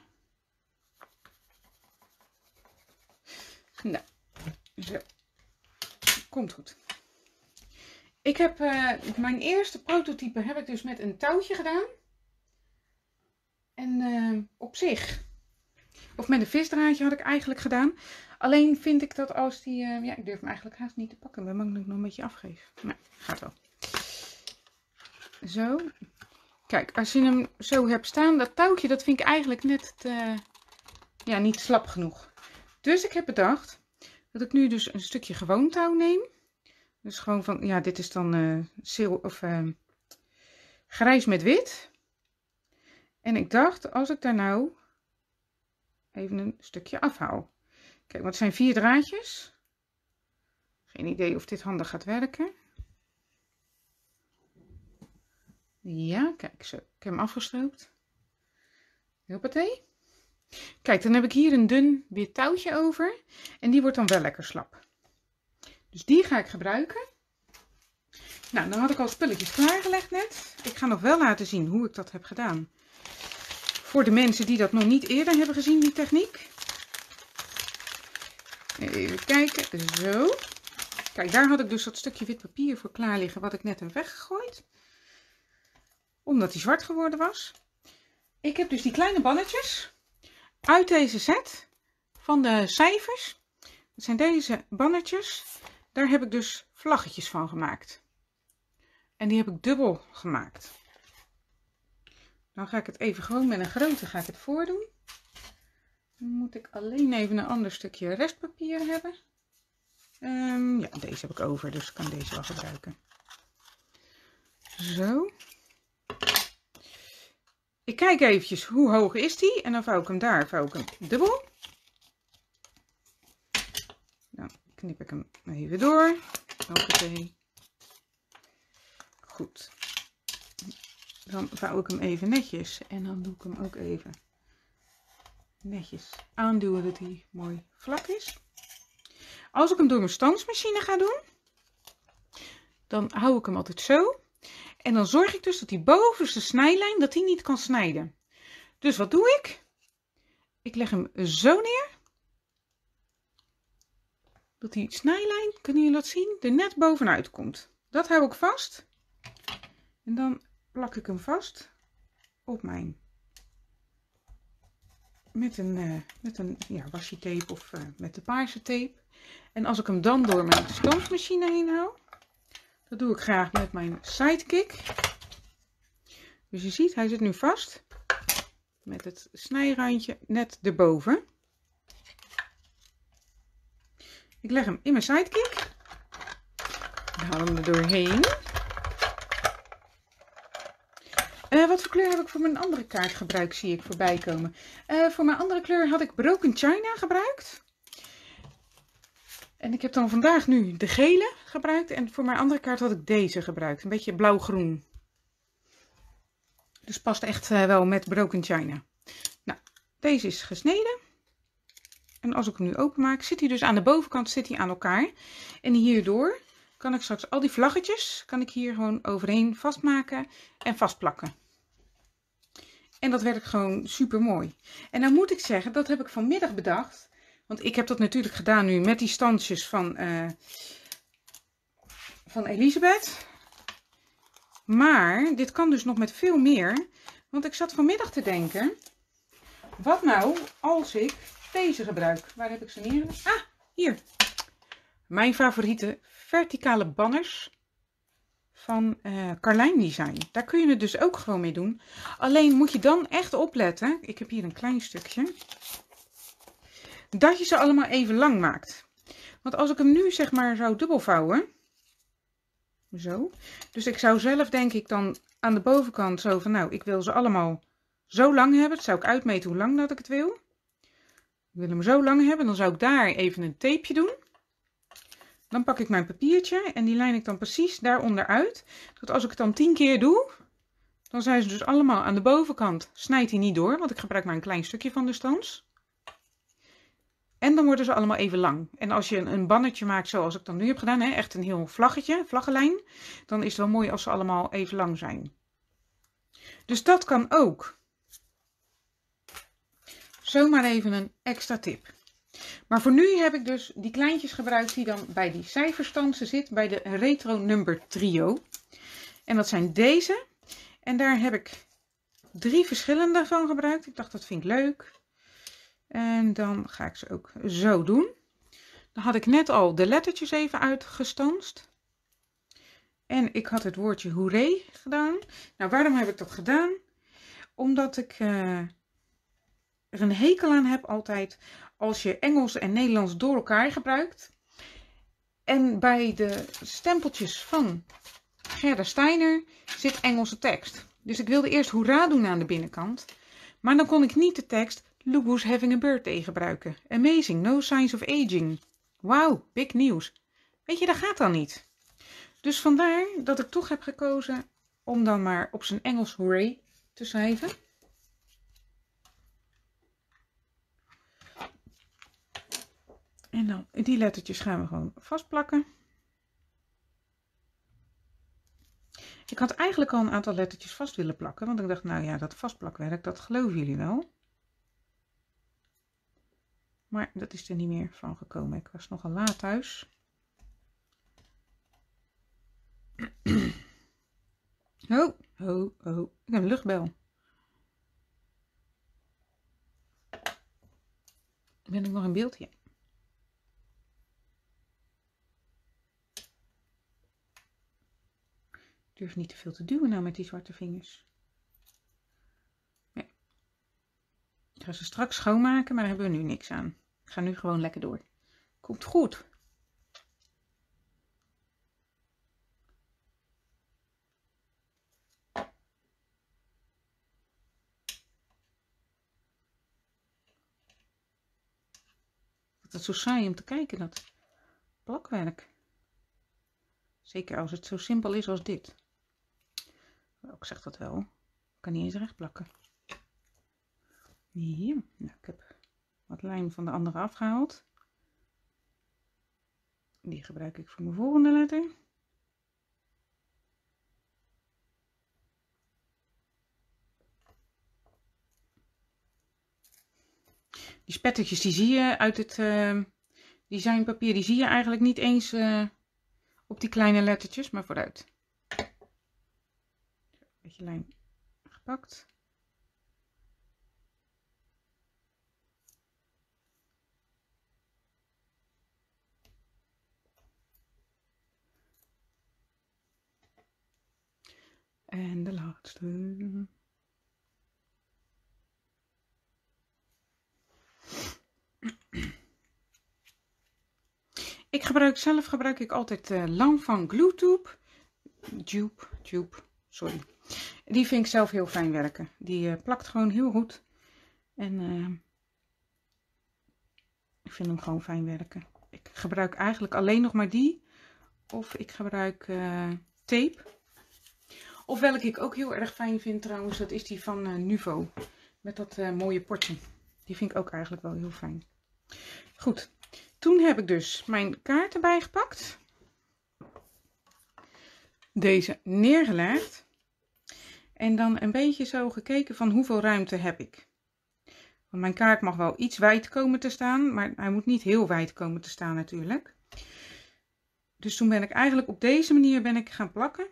Nou, zo. Komt goed. Ik heb mijn eerste prototype heb ik dus met een touwtje gedaan. En op zich, of met een visdraadje had ik eigenlijk gedaan. Alleen vind ik dat als die, ja ik durf hem eigenlijk haast niet te pakken. Ben bang dat ik nog een beetje afgeef. Nou, gaat wel. Zo. Kijk, als je hem zo hebt staan, dat touwtje, dat vind ik eigenlijk net te, ja, niet slap genoeg. Dus ik heb bedacht dat ik nu dus een stukje gewoon touw neem. Dus gewoon van, ja, dit is dan grijs met wit. En ik dacht, als ik daar nou even een stukje afhaal. Kijk, want het zijn 4 draadjes. Geen idee of dit handig gaat werken. Ja, kijk zo. Ik heb hem afgestroopt. Hoppatee. Kijk, dan heb ik hier een dun wit touwtje over. En die wordt dan wel lekker slap. Dus die ga ik gebruiken. Nou, dan had ik al spulletjes klaargelegd net. Ik ga nog wel laten zien hoe ik dat heb gedaan. Voor de mensen die dat nog niet eerder hebben gezien, die techniek. Even kijken. Zo. Kijk, daar had ik dus dat stukje wit papier voor klaar liggen wat ik net heb weggegooid. Omdat die zwart geworden was. Ik heb dus die kleine bannetjes uit deze set van de cijfers. Dat zijn deze bannetjes. Daar heb ik dus vlaggetjes van gemaakt. En die heb ik dubbel gemaakt. Dan ga ik het even gewoon met een grote ga ik het voordoen. Dan moet ik alleen even een ander stukje restpapier hebben. Ja, deze heb ik over, dus ik kan deze wel gebruiken. Zo. Ik kijk eventjes hoe hoog is die en dan vouw ik hem daar, vouw ik hem dubbel. Dan knip ik hem even door. Hoppatee. Goed. Dan vouw ik hem even netjes en dan doe ik hem ook even netjes aanduwen dat hij mooi vlak is. Als ik hem door mijn stoomsmachine ga doen, dan hou ik hem altijd zo. En dan zorg ik dus dat die bovenste snijlijn, dat die niet kan snijden. Dus wat doe ik? Ik leg hem zo neer. Dat die snijlijn, kunnen jullie dat zien, er net bovenuit komt. Dat hou ik vast. En dan plak ik hem vast op mijn, met een ja, washi-tape of met de paarse tape. En als ik hem dan door mijn stoomsmachine heen hou, dat doe ik graag met mijn sidekick. Dus je ziet, hij zit nu vast met het snijrandje net erboven. Ik leg hem in mijn sidekick. Ik haal hem er doorheen. Wat voor kleur heb ik voor mijn andere kaart gebruikt, zie ik voorbij komen. Voor mijn andere kleur had ik Broken China gebruikt. En ik heb dan vandaag nu de gele gebruikt. En voor mijn andere kaart had ik deze gebruikt. Een beetje blauw-groen. Dus past echt wel met Broken China. Nou, deze is gesneden. En als ik hem nu openmaak, zit hij dus aan de bovenkant zit hij aan elkaar. En hierdoor kan ik straks al die vlaggetjes, kan ik hier gewoon overheen vastmaken en vastplakken. En dat werkt gewoon super mooi. En dan moet ik zeggen, dat heb ik vanmiddag bedacht. Want ik heb dat natuurlijk gedaan nu met die standjes van Elisabeth. Maar dit kan dus nog met veel meer. Want ik zat vanmiddag te denken. Wat nou als ik deze gebruik? Waar heb ik ze neer? Ah, hier. Mijn favoriete verticale banners van Carlijn Design. Daar kun je het dus ook gewoon mee doen. Alleen moet je dan echt opletten. Ik heb hier een klein stukje. Dat je ze allemaal even lang maakt. Want als ik hem nu zeg maar zou dubbelvouwen. Zo. Dus ik zou zelf denk ik dan aan de bovenkant zo van nou ik wil ze allemaal zo lang hebben. Dat zou ik uitmeten hoe lang dat ik het wil. Ik wil hem zo lang hebben. Dan zou ik daar even een tapeje doen. Dan pak ik mijn papiertje en die lijn ik dan precies daaronder uit. Dat als ik het dan 10 keer doe, dan zijn ze dus allemaal aan de bovenkant. Snijdt hij niet door, want ik gebruik maar een klein stukje van de stans. En dan worden ze allemaal even lang. En als je een bannetje maakt zoals ik dan nu heb gedaan, hè, echt een heel vlaggetje, vlaggenlijn. Dan is het wel mooi als ze allemaal even lang zijn. Dus dat kan ook. Zomaar even een extra tip. Maar voor nu heb ik dus die kleintjes gebruikt die dan bij die cijferstansen zit. Bij de Retro Number Trio. En dat zijn deze. En daar heb ik 3 verschillende van gebruikt. Ik dacht dat vind ik leuk. En dan ga ik ze ook zo doen. Dan had ik net al de lettertjes even uitgestanst. En ik had het woordje hoeré gedaan. Nou, waarom heb ik dat gedaan? Omdat ik er een hekel aan heb altijd als je Engels en Nederlands door elkaar gebruikt. En bij de stempeltjes van Gerda Steiner zit Engelse tekst. Dus ik wilde eerst hoera doen aan de binnenkant. Maar dan kon ik niet de tekst Look who's having a birthday gebruiken. Amazing, no signs of aging. Wauw, big news. Weet je, dat gaat dan niet. Dus vandaar dat ik toch heb gekozen om dan maar op zijn Engels hooray te schrijven. En dan die lettertjes gaan we gewoon vastplakken. Ik had eigenlijk al een aantal lettertjes vast willen plakken. Want ik dacht, nou ja, dat vastplakwerk, dat geloven jullie wel. Maar dat is er niet meer van gekomen. Ik was nogal laat thuis. Oh, oh, oh. Ik heb een luchtbel. Ben ik nog in beeld? Ja. Ik durf niet te veel te duwen nou met die zwarte vingers. Ja. Ik ga ze straks schoonmaken, maar daar hebben we nu niks aan. Ik ga nu gewoon lekker door. Komt goed. Het is zo saai om te kijken, dat plakwerk. Zeker als het zo simpel is als dit. Ik zeg dat wel. Ik kan niet eens recht plakken. Hier. Nou, ik heb wat lijm van de andere afgehaald. Die gebruik ik voor mijn volgende letter. Die spettertjes die zie je uit het designpapier. Die zie je eigenlijk niet eens op die kleine lettertjes, maar vooruit. Een beetje lijm gepakt. En de laatste. Gebruik ik altijd Lang van Gluetube. Sorry. Die vind ik zelf heel fijn werken. Die plakt gewoon heel goed. En ik vind hem gewoon fijn werken. Ik gebruik eigenlijk alleen nog maar die. Of ik gebruik tape. Of welke ik ook heel erg fijn vind trouwens, dat is die van Nuvo. Met dat mooie potje. Die vind ik ook eigenlijk wel heel fijn. Goed. Toen heb ik dus mijn kaart erbij gepakt. Deze neergelegd. En dan een beetje zo gekeken van hoeveel ruimte heb ik. Want mijn kaart mag wel iets wijd komen te staan, maar hij moet niet heel wijd komen te staan natuurlijk. Dus toen ben ik eigenlijk op deze manier gaan plakken.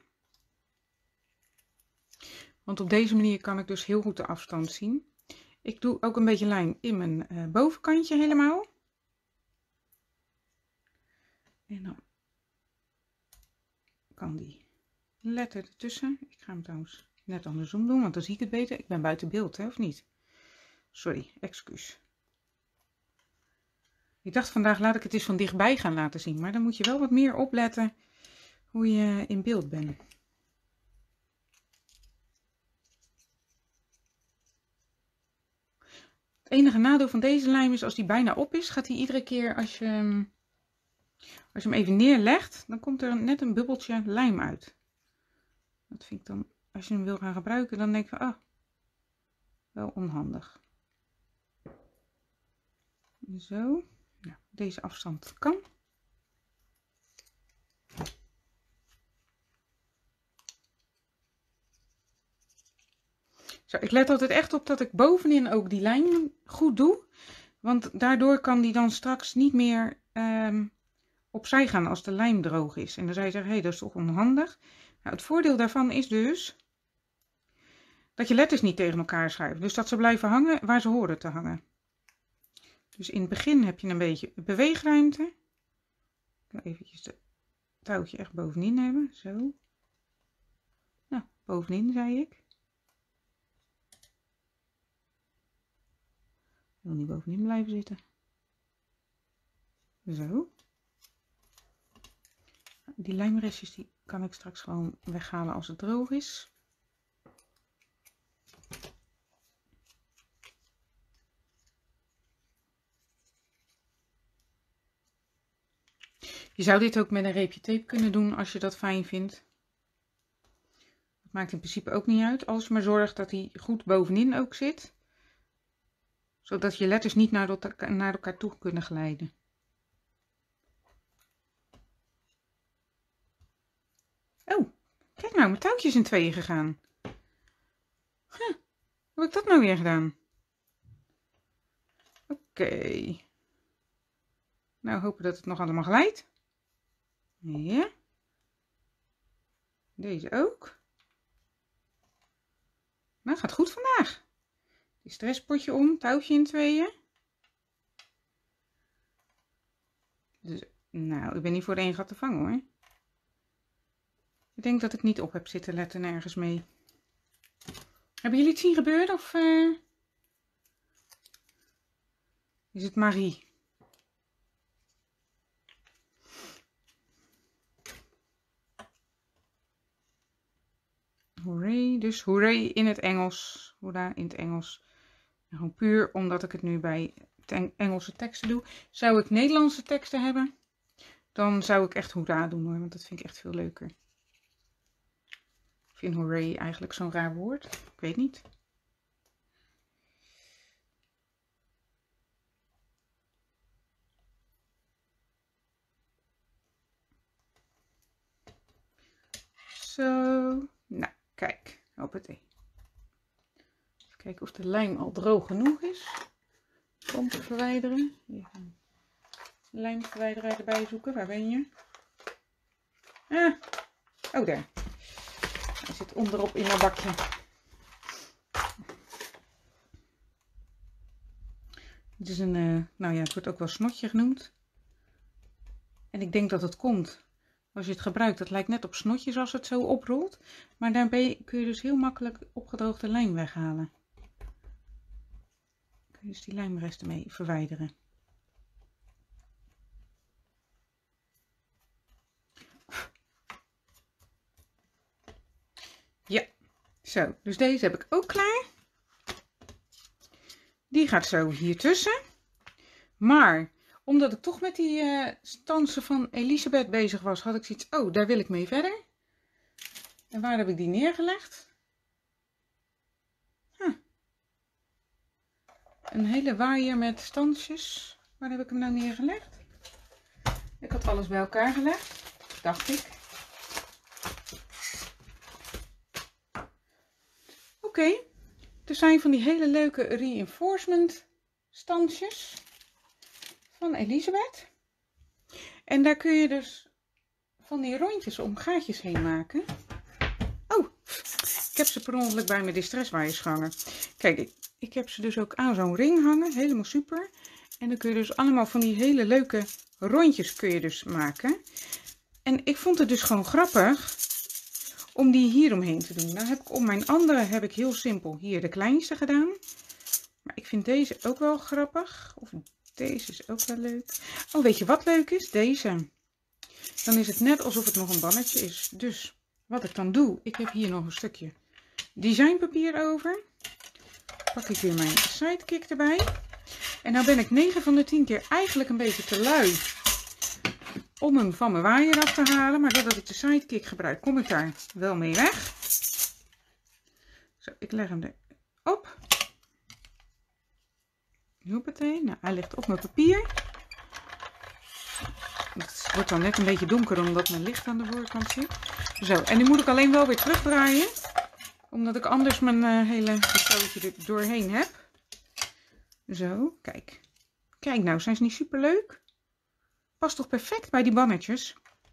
Want op deze manier kan ik dus heel goed de afstand zien. Ik doe ook een beetje lijm in mijn bovenkantje helemaal. En dan kan die letter ertussen. Ik ga hem trouwens net andersom doen, want dan zie ik het beter. Ik ben buiten beeld, hè, of niet? Sorry, excuus. Ik dacht vandaag laat ik het eens van dichtbij gaan laten zien. Maar dan moet je wel wat meer opletten hoe je in beeld bent. Het enige nadeel van deze lijm is als die bijna op is, gaat hij iedere keer als je hem even neerlegt, dan komt er net een bubbeltje lijm uit. Dat vind ik dan, als je hem wil gaan gebruiken, dan denk ik van, ah, wel onhandig. Zo, nou, deze afstand kan. Zo, ik let altijd echt op dat ik bovenin ook die lijn goed doe. Want daardoor kan die dan straks niet meer opzij gaan als de lijm droog is. En dan zou je zeggen, hé, dat is toch onhandig. Nou, het voordeel daarvan is dus dat je letters niet tegen elkaar schuift. Dus dat ze blijven hangen waar ze horen te hangen. Dus in het begin heb je een beetje beweegruimte. Ik wil eventjes het touwtje echt bovenin hebben. Zo. Nou, bovenin zei ik. Ik wil niet bovenin blijven zitten. Zo. Die lijmrestjes die kan ik straks gewoon weghalen als het droog is. Je zou dit ook met een reepje tape kunnen doen als je dat fijn vindt. Dat maakt in principe ook niet uit. Als je maar zorgt dat hij goed bovenin ook zit. Zodat je letters niet naar elkaar toe kunnen glijden. Oh, kijk nou, mijn touwtje is in tweeën gegaan. Huh, hoe heb ik dat nou weer gedaan? Oké. Nou, hopen dat het nog allemaal glijdt. Ja. Deze ook. Nou, gaat goed vandaag. Die stresspotje om, touwtje in tweeën. Dus, nou, ik ben niet voor één gat te vangen hoor. Ik denk dat ik niet op heb zitten letten nergens mee. Hebben jullie het zien gebeuren of is het Marie? Hooray, dus hooray in het Engels. Hoera in het Engels. En gewoon puur omdat ik het nu bij Engelse teksten doe. Zou ik Nederlandse teksten hebben, dan zou ik echt hoera doen hoor, want dat vind ik echt veel leuker. Ik vind hooray eigenlijk zo'n raar woord. Ik weet niet. Zo. Nou, kijk. Hoppatee. Even kijken of de lijm al droog genoeg is. Om te verwijderen. Even de lijmverwijderaar erbij zoeken. Waar ben je? Ah. Oh, daar. Hij zit onderop in mijn bakje. Het is een, nou ja, het wordt ook wel snotje genoemd. En ik denk dat het komt. Als je het gebruikt, dat lijkt net op snotjes als het zo oprolt. Maar daarbij kun je dus heel makkelijk opgedroogde lijm weghalen. Kun je dus die lijmresten mee verwijderen. Ja, zo. Dus deze heb ik ook klaar. Die gaat zo hier tussen. Maar omdat ik toch met die stansen van Elisabeth bezig was, had ik zoiets, oh, daar wil ik mee verder. En waar heb ik die neergelegd? Een hele waaier met stansjes. Waar heb ik hem nou neergelegd? Ik had alles bij elkaar gelegd, dacht ik. Oké. Er zijn van die hele leuke reinforcement standjes van Elisabeth. En daar kun je dus van die rondjes om gaatjes heen maken. Oh, ik heb ze per ongeluk bij mijn distresswaaiers gehangen. Kijk, ik heb ze dus ook aan zo'n ring hangen. Helemaal super. En dan kun je dus allemaal van die hele leuke rondjes kun je dus maken. En ik vond het dus gewoon grappig om die hier omheen te doen. Nou heb ik om mijn andere heb ik heel simpel hier de kleinste gedaan. Maar ik vind deze ook wel grappig. Of deze is ook wel leuk. Oh, weet je wat leuk is? Deze. Dan is het net alsof het nog een bannetje is. Dus wat ik dan doe, ik heb hier nog een stukje designpapier over. Pak ik weer mijn sidekick erbij. En nou ben ik 9 van de 10 keer eigenlijk een beetje te lui om hem van mijn waaier af te halen. Maar doordat ik de sidekick gebruik, kom ik daar wel mee weg. Zo, ik leg hem erop. Hoppatee. Nou, hij ligt op mijn papier. Het wordt dan net een beetje donker omdat mijn licht aan de voorkant zit. Zo, en nu moet ik alleen wel weer terugdraaien. Omdat ik anders mijn hele pistootje er doorheen heb. Zo, kijk. Kijk nou, zijn ze niet super leuk? Past toch perfect bij die bannetjes?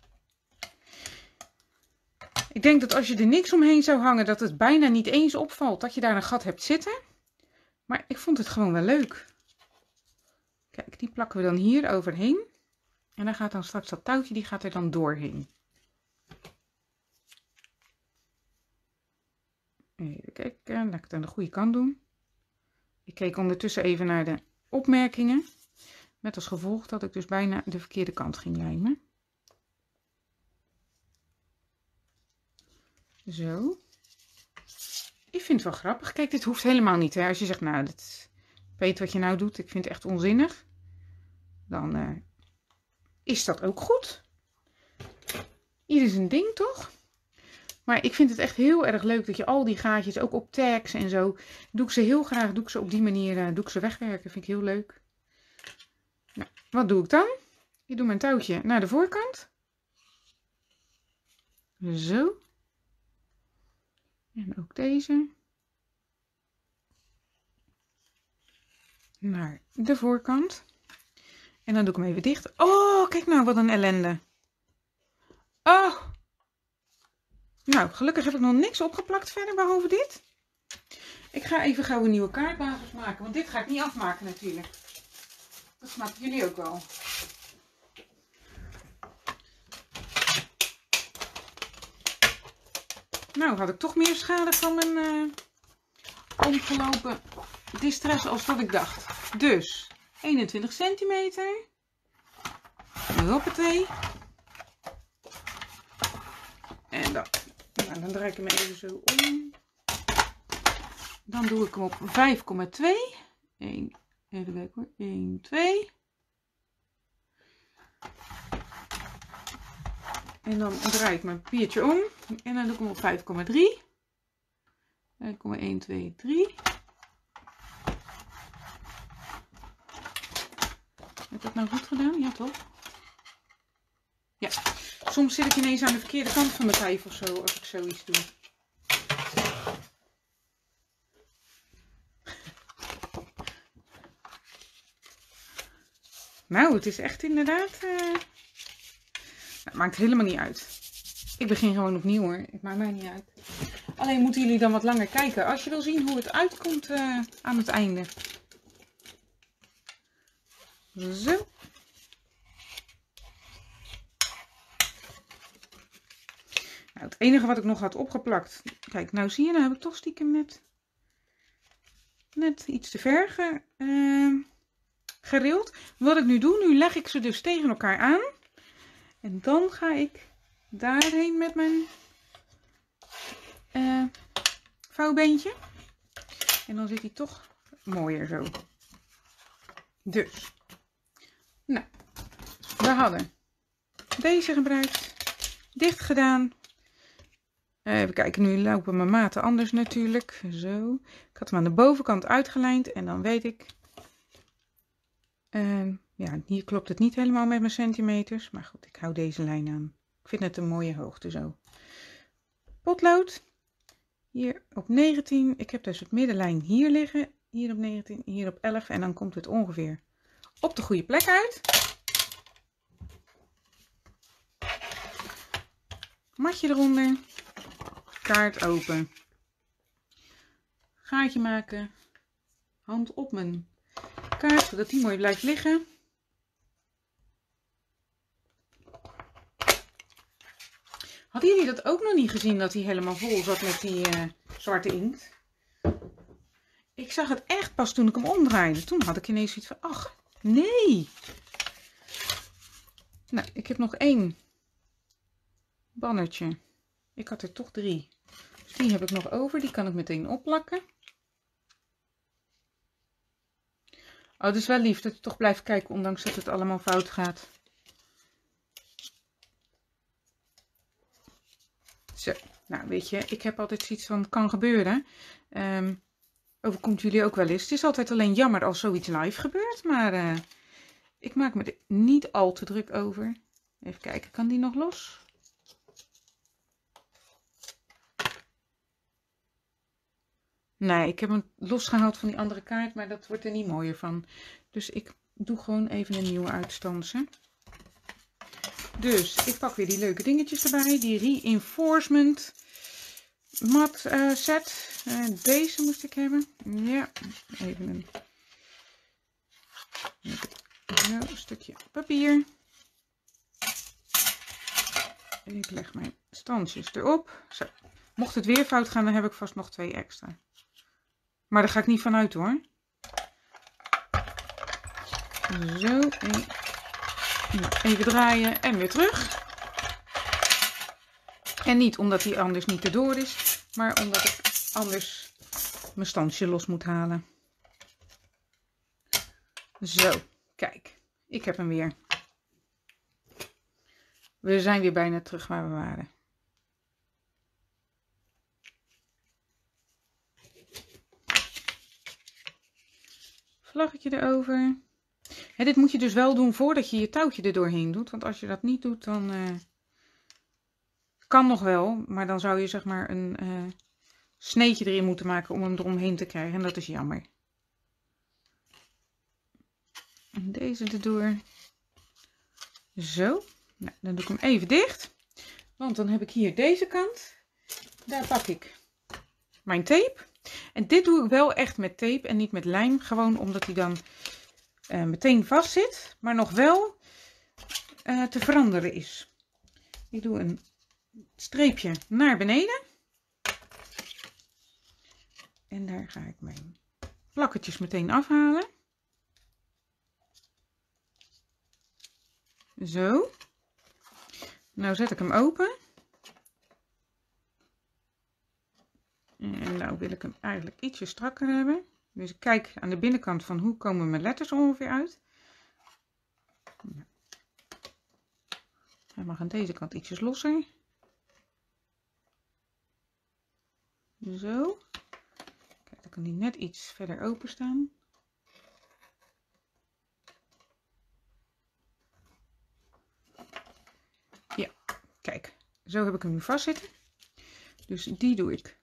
Ik denk dat als je er niks omheen zou hangen, dat het bijna niet eens opvalt dat je daar een gat hebt zitten. Maar ik vond het gewoon wel leuk. Kijk, die plakken we dan hier overheen. En dan gaat dan straks dat touwtje, die gaat er dan doorheen. Even kijken, laat ik het aan de goede kant doen. Ik keek ondertussen even naar de opmerkingen. Met als gevolg dat ik dus bijna de verkeerde kant ging lijmen. Zo. Ik vind het wel grappig. Kijk, dit hoeft helemaal niet. Hè. Als je zegt, nou, weet wat je nou doet. Ik vind het echt onzinnig. Dan is dat ook goed. Ieder zijn ding, toch? Maar ik vind het echt heel erg leuk dat je al die gaatjes, ook op tags en zo, doe ik ze heel graag, doe ik ze op die manier, doe ik ze wegwerken. Vind ik heel leuk. Nou, wat doe ik dan? Ik doe mijn touwtje naar de voorkant. Zo. En ook deze. Naar de voorkant. En dan doe ik hem even dicht. Oh, kijk nou, wat een ellende. Oh. Nou, gelukkig heb ik nog niks opgeplakt verder, behalve dit. Ik ga even gauw een nieuwe kaartbasis maken, want dit ga ik niet afmaken natuurlijk. Dat snappen jullie ook wel. Nou, had ik toch meer schade van mijn omgelopen distress als dat ik dacht. Dus, 21 centimeter. Hoppatee. En dan, nou, dan draai ik hem even zo om. Dan doe ik hem op 5,2. 1, even kijken hoor. 1, 2. En dan draai ik mijn papiertje om. En dan doe ik hem op 5,3. 1, 2, 3. Heb ik dat nou goed gedaan? Ja, toch? Ja. Soms zit ik ineens aan de verkeerde kant van de 5 of zo, als ik zoiets doe. Nou, het is echt inderdaad... Het maakt helemaal niet uit. Ik begin gewoon opnieuw hoor. Het maakt mij niet uit. Alleen moeten jullie dan wat langer kijken. Als je wil zien hoe het uitkomt aan het einde. Zo. Nou, het enige wat ik nog had opgeplakt. Kijk, nou zie je, nou heb ik toch stiekem net iets te ver gerild. Wat ik nu doe, nu leg ik ze dus tegen elkaar aan. En dan ga ik daarheen met mijn vouwbeentje. En dan zit hij toch mooier zo. Dus. Nou. We hadden deze gebruikt. Dicht gedaan. Even kijken, nu lopen mijn maten anders natuurlijk. Zo. Ik had hem aan de bovenkant uitgelijnd. En dan weet ik... ja, hier klopt het niet helemaal met mijn centimeters. Maar goed, ik hou deze lijn aan. Ik vind het een mooie hoogte zo. Potlood. Hier op 19. Ik heb dus het middenlijn hier liggen. Hier op 19, hier op 11. En dan komt het ongeveer op de goede plek uit. Matje eronder. Kaart open. Gaatje maken. Hand op mijn kaart, zodat die mooi blijft liggen. Hadden jullie dat ook nog niet gezien, dat hij helemaal vol zat met die zwarte inkt? Ik zag het echt pas toen ik hem omdraaide. Toen had ik ineens zoiets van, ach, nee. Nou, ik heb nog 1 bannertje. Ik had er toch 3. Dus die heb ik nog over. Die kan ik meteen opplakken. Oh, het is wel lief dat je toch blijft kijken, ondanks dat het allemaal fout gaat. Zo, nou weet je, ik heb altijd zoiets van, kan gebeuren. Overkomt jullie ook wel eens. Het is altijd alleen jammer als zoiets live gebeurt, maar ik maak me er niet al te druk over. Even kijken, kan die nog los? Nee, ik heb hem losgehaald van die andere kaart, maar dat wordt er niet mooier van. Dus ik doe gewoon even een nieuwe uitstansen. Dus ik pak weer die leuke dingetjes erbij. Die reinforcement mat set. Deze moest ik hebben. Ja, even een stukje papier. Ik leg mijn stansjes erop. Zo. Mocht het weer fout gaan, dan heb ik vast nog 2 extra. Maar daar ga ik niet van uit hoor. Zo. Even draaien en weer terug. En niet omdat hij anders niet erdoor is, maar omdat ik anders mijn stansje los moet halen. Zo, kijk. Ik heb hem weer. We zijn weer bijna terug waar we waren. Vlaggetje erover. Dit moet je dus wel doen voordat je je touwtje er doorheen doet. Want als je dat niet doet, dan kan nog wel. Maar dan zou je zeg maar een sneetje erin moeten maken om hem eromheen te krijgen. En dat is jammer. En deze erdoor. Zo. Nou, dan doe ik hem even dicht. Want dan heb ik hier deze kant. Daar pak ik mijn tape. En dit doe ik wel echt met tape en niet met lijm. Gewoon omdat hij dan meteen vast zit. Maar nog wel te veranderen is. Ik doe een streepje naar beneden. En daar ga ik mijn plakketjes meteen afhalen. Zo. Nou zet ik hem open. En nou wil ik hem eigenlijk ietsje strakker hebben. Dus ik kijk aan de binnenkant van hoe komen mijn letters ongeveer uit. Hij mag aan deze kant ietsjes losser. Zo. Kijk, dan kan die net iets verder openstaan. Ja, kijk. Zo heb ik hem nu vastzitten. Dus die doe ik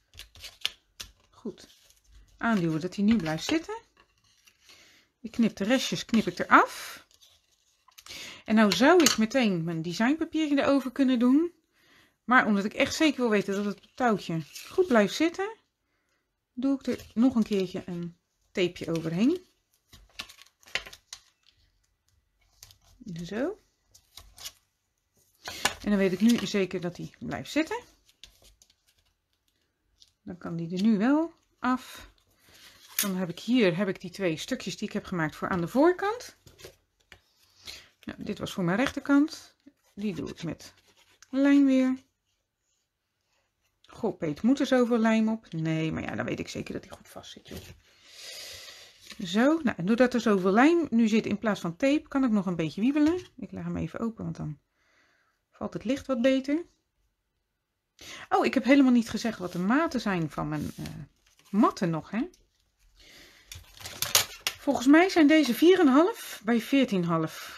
goed aanduwen dat hij nu blijft zitten. Ik knip de restjes eraf. En nou zou ik meteen mijn designpapiertje erover kunnen doen. Maar omdat ik echt zeker wil weten dat het touwtje goed blijft zitten, doe ik er nog een keertje een tapeje overheen. Zo. En dan weet ik nu zeker dat hij blijft zitten. Dan kan die er nu wel af. Dan heb ik hier die 2 stukjes die ik heb gemaakt voor aan de voorkant. Nou, dit was voor mijn rechterkant. Die doe ik met lijm weer. Goh, Peet, moet er zoveel lijm op? Nee, maar ja, dan weet ik zeker dat hij goed vast zit, joh. Zo, nou, en doordat er zoveel lijm nu zit in plaats van tape, kan ik nog een beetje wiebelen. Ik leg hem even open, want dan valt het licht wat beter. Oh, ik heb helemaal niet gezegd wat de maten zijn van mijn matten nog, hè. Volgens mij zijn deze 4,5 bij 14,5.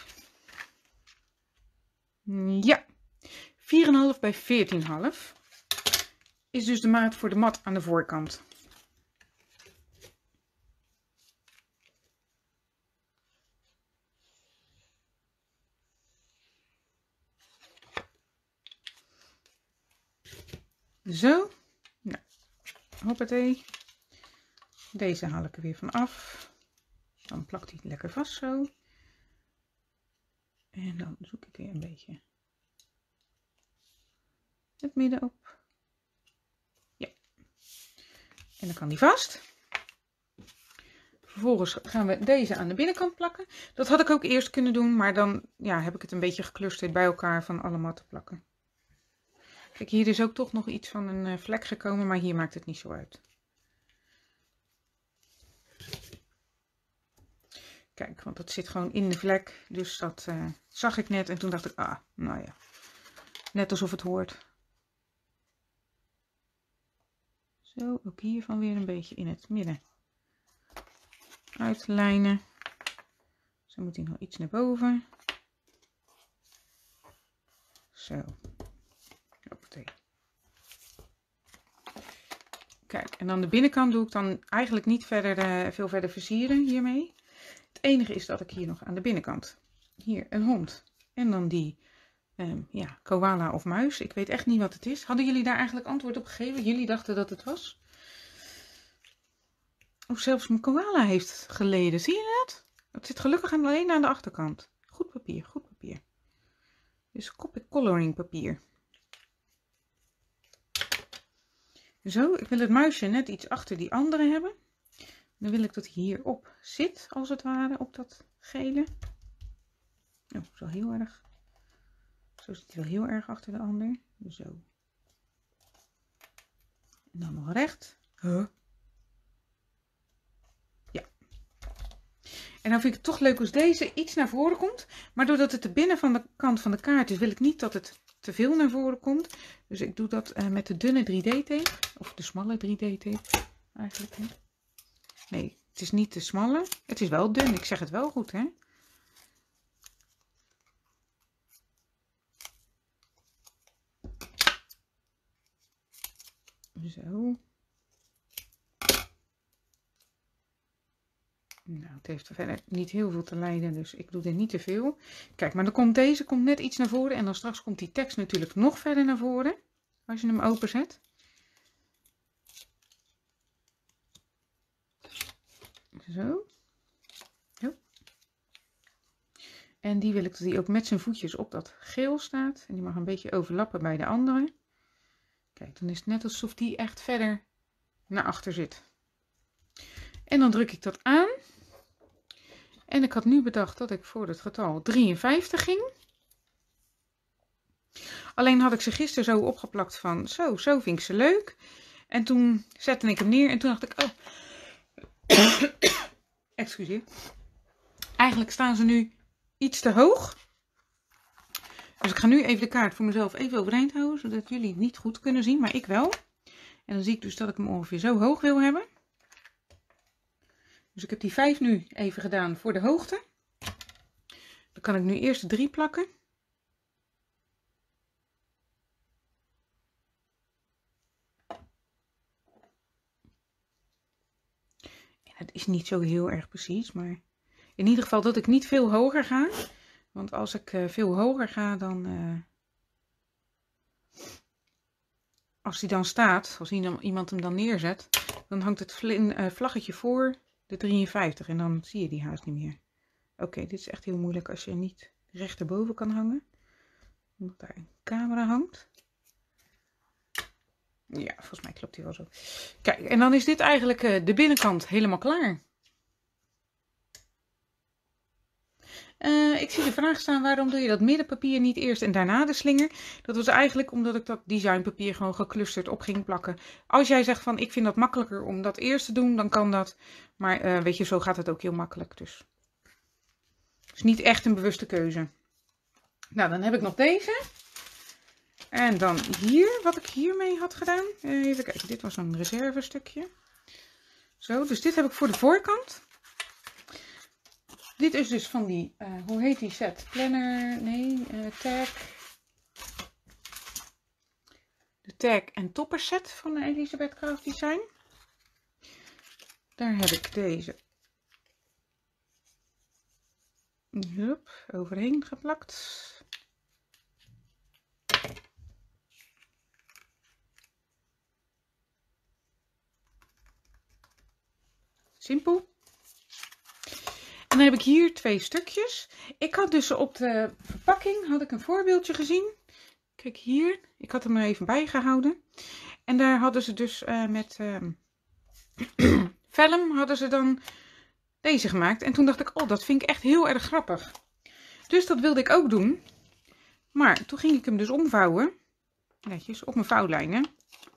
Ja, 4,5 bij 14,5. is dus de maat voor de mat aan de voorkant. Zo. Nou, hoppatee. Deze haal ik er weer van af. Dan plakt hij lekker vast zo. En dan zoek ik weer een beetje het midden op. Ja. En dan kan die vast. Vervolgens gaan we deze aan de binnenkant plakken. Dat had ik ook eerst kunnen doen, maar dan ja, heb ik het een beetje geclusterd bij elkaar van alle matten plakken. Kijk, hier is ook toch nog iets van een vlek gekomen, maar hier maakt het niet zo uit. Kijk, want dat zit gewoon in de vlek. Dus dat zag ik net en toen dacht ik, ah, nou ja. Net alsof het hoort. Zo, ook hiervan weer een beetje in het midden. Uitlijnen. Zo moet hij nog iets naar boven. Zo. Hoppatee. Kijk, en dan de binnenkant doe ik dan eigenlijk niet verder, veel verder versieren hiermee. Het enige is dat ik hier nog aan de binnenkant, hier een hond en dan die ja, koala of muis. Ik weet echt niet wat het is. Hadden jullie daar eigenlijk antwoord op gegeven? Jullie dachten dat het was? Of zelfs mijn koala heeft geleden. Zie je dat? Het zit gelukkig alleen aan de achterkant. Goed papier, goed papier. Dus Copic coloring papier. Zo, ik wil het muisje net iets achter die andere hebben. Dan wil ik dat hij hierop zit, als het ware, op dat gele. Oh, zo heel erg. Zo zit hij wel heel erg achter de ander. Zo. En dan nog recht. Huh? Ja. En dan vind ik het toch leuk als deze iets naar voren komt. Maar doordat het de binnenkant van de kaart is, wil ik niet dat het te veel naar voren komt. Dus ik doe dat met de dunne 3D tape. Of de smalle 3D tape eigenlijk. Hè? Nee, het is niet te smalle. Het is wel dun. Ik zeg het wel goed, hè? Zo. Nou, het heeft verder niet heel veel te lijden, dus ik doe er niet te veel. Kijk, maar dan komt deze net iets naar voren. En dan straks komt die tekst natuurlijk nog verder naar voren. Als je hem openzet. Zo. Zo. En die wil ik dat die ook met zijn voetjes op dat geel staat. En die mag een beetje overlappen bij de andere. Kijk, dan is het net alsof die echt verder naar achter zit. En dan druk ik dat aan. En ik had nu bedacht dat ik voor het getal 53 ging. Alleen had ik ze gisteren zo opgeplakt van zo vind ik ze leuk. En toen zette ik hem neer en toen dacht ik, oh, excuseer. Eigenlijk staan ze nu iets te hoog. Dus ik ga nu even de kaart voor mezelf even overeind houden, zodat jullie het niet goed kunnen zien, maar ik wel. En dan zie ik dus dat ik hem ongeveer zo hoog wil hebben. Dus ik heb die 5 nu even gedaan voor de hoogte. Dan kan ik nu eerst de 3 plakken. En het is niet zo heel erg precies, maar in ieder geval dat ik niet veel hoger ga. Want als ik veel hoger ga, dan als die dan staat, als iemand hem dan neerzet, dan hangt het vlaggetje voor de 53 en dan zie je die haast niet meer. Oké, dit is echt heel moeilijk als je niet recht erboven kan hangen. Omdat daar een camera hangt. Ja, volgens mij klopt die wel zo. Kijk, en dan is dit eigenlijk de binnenkant helemaal klaar. Ik zie de vraag staan, waarom doe je dat middenpapier niet eerst en daarna de slinger? Dat was eigenlijk omdat ik dat designpapier gewoon geclusterd op ging plakken. Als jij zegt van, ik vind dat makkelijker om dat eerst te doen, dan kan dat. Maar weet je, zo gaat het ook heel makkelijk. Dus het is niet echt een bewuste keuze. Nou, dan heb ik nog deze. En dan hier, wat ik hiermee had gedaan. Even kijken, dit was een reserve stukje. Zo, dus dit heb ik voor de voorkant. Dit is dus van die, hoe heet die set? Planner, nee, tag. de tag en topper set van de Elisabeth Craft Design. Daar heb ik deze overheen geplakt. Simpel. En dan heb ik hier 2 stukjes. Ik had dus op de verpakking had ik een voorbeeldje gezien. Kijk hier, ik had hem er even bijgehouden. En daar hadden ze dus met vellum hadden ze dan deze gemaakt. En toen dacht ik, oh, dat vind ik echt heel erg grappig. Dus dat wilde ik ook doen. Maar toen ging ik hem dus omvouwen. Netjes op mijn vouwlijnen.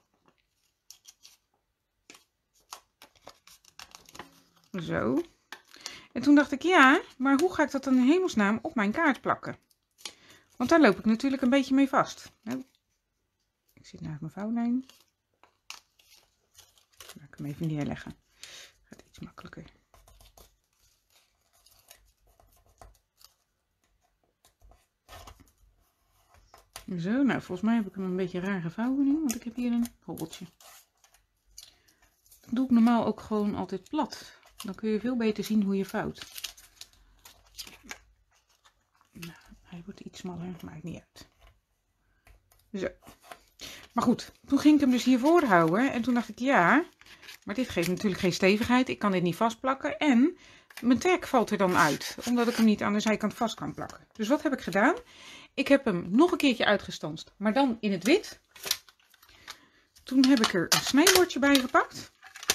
Zo. En toen dacht ik, ja, maar hoe ga ik dat dan in hemelsnaam op mijn kaart plakken? Want daar loop ik natuurlijk een beetje mee vast. Nou, ik zit naast mijn vouwlijn. Laat ik hem even neerleggen. Gaat iets makkelijker. Zo, nou volgens mij heb ik hem een beetje raar gevouwen nu, want ik heb hier een hobbeltje. Dat doe ik normaal ook gewoon altijd plat. Dan kun je veel beter zien hoe je vouwt. Nou, hij wordt iets smaller, maakt niet uit. Zo. Maar goed, toen ging ik hem dus hiervoor houden en toen dacht ik, ja, maar dit geeft natuurlijk geen stevigheid. Ik kan dit niet vastplakken en mijn tag valt er dan uit, omdat ik hem niet aan de zijkant vast kan plakken. Dus wat heb ik gedaan? Ik heb hem nog een keertje uitgestanst, maar dan in het wit. Toen heb ik er een snijbordje bij gepakt.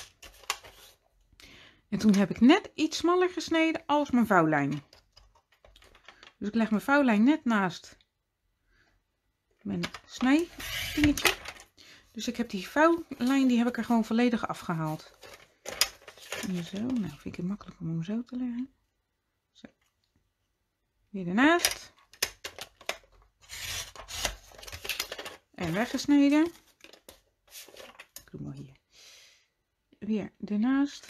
En toen heb ik net iets smaller gesneden als mijn vouwlijn. Dus ik leg mijn vouwlijn net naast mijn snijdingetje. Dus ik heb die vouwlijn, die heb ik er gewoon volledig afgehaald. Hier zo, nou vind ik het makkelijk om hem zo te leggen. Zo. Weer ernaast. En weggesneden. Ik doe maar hier. Weer ernaast.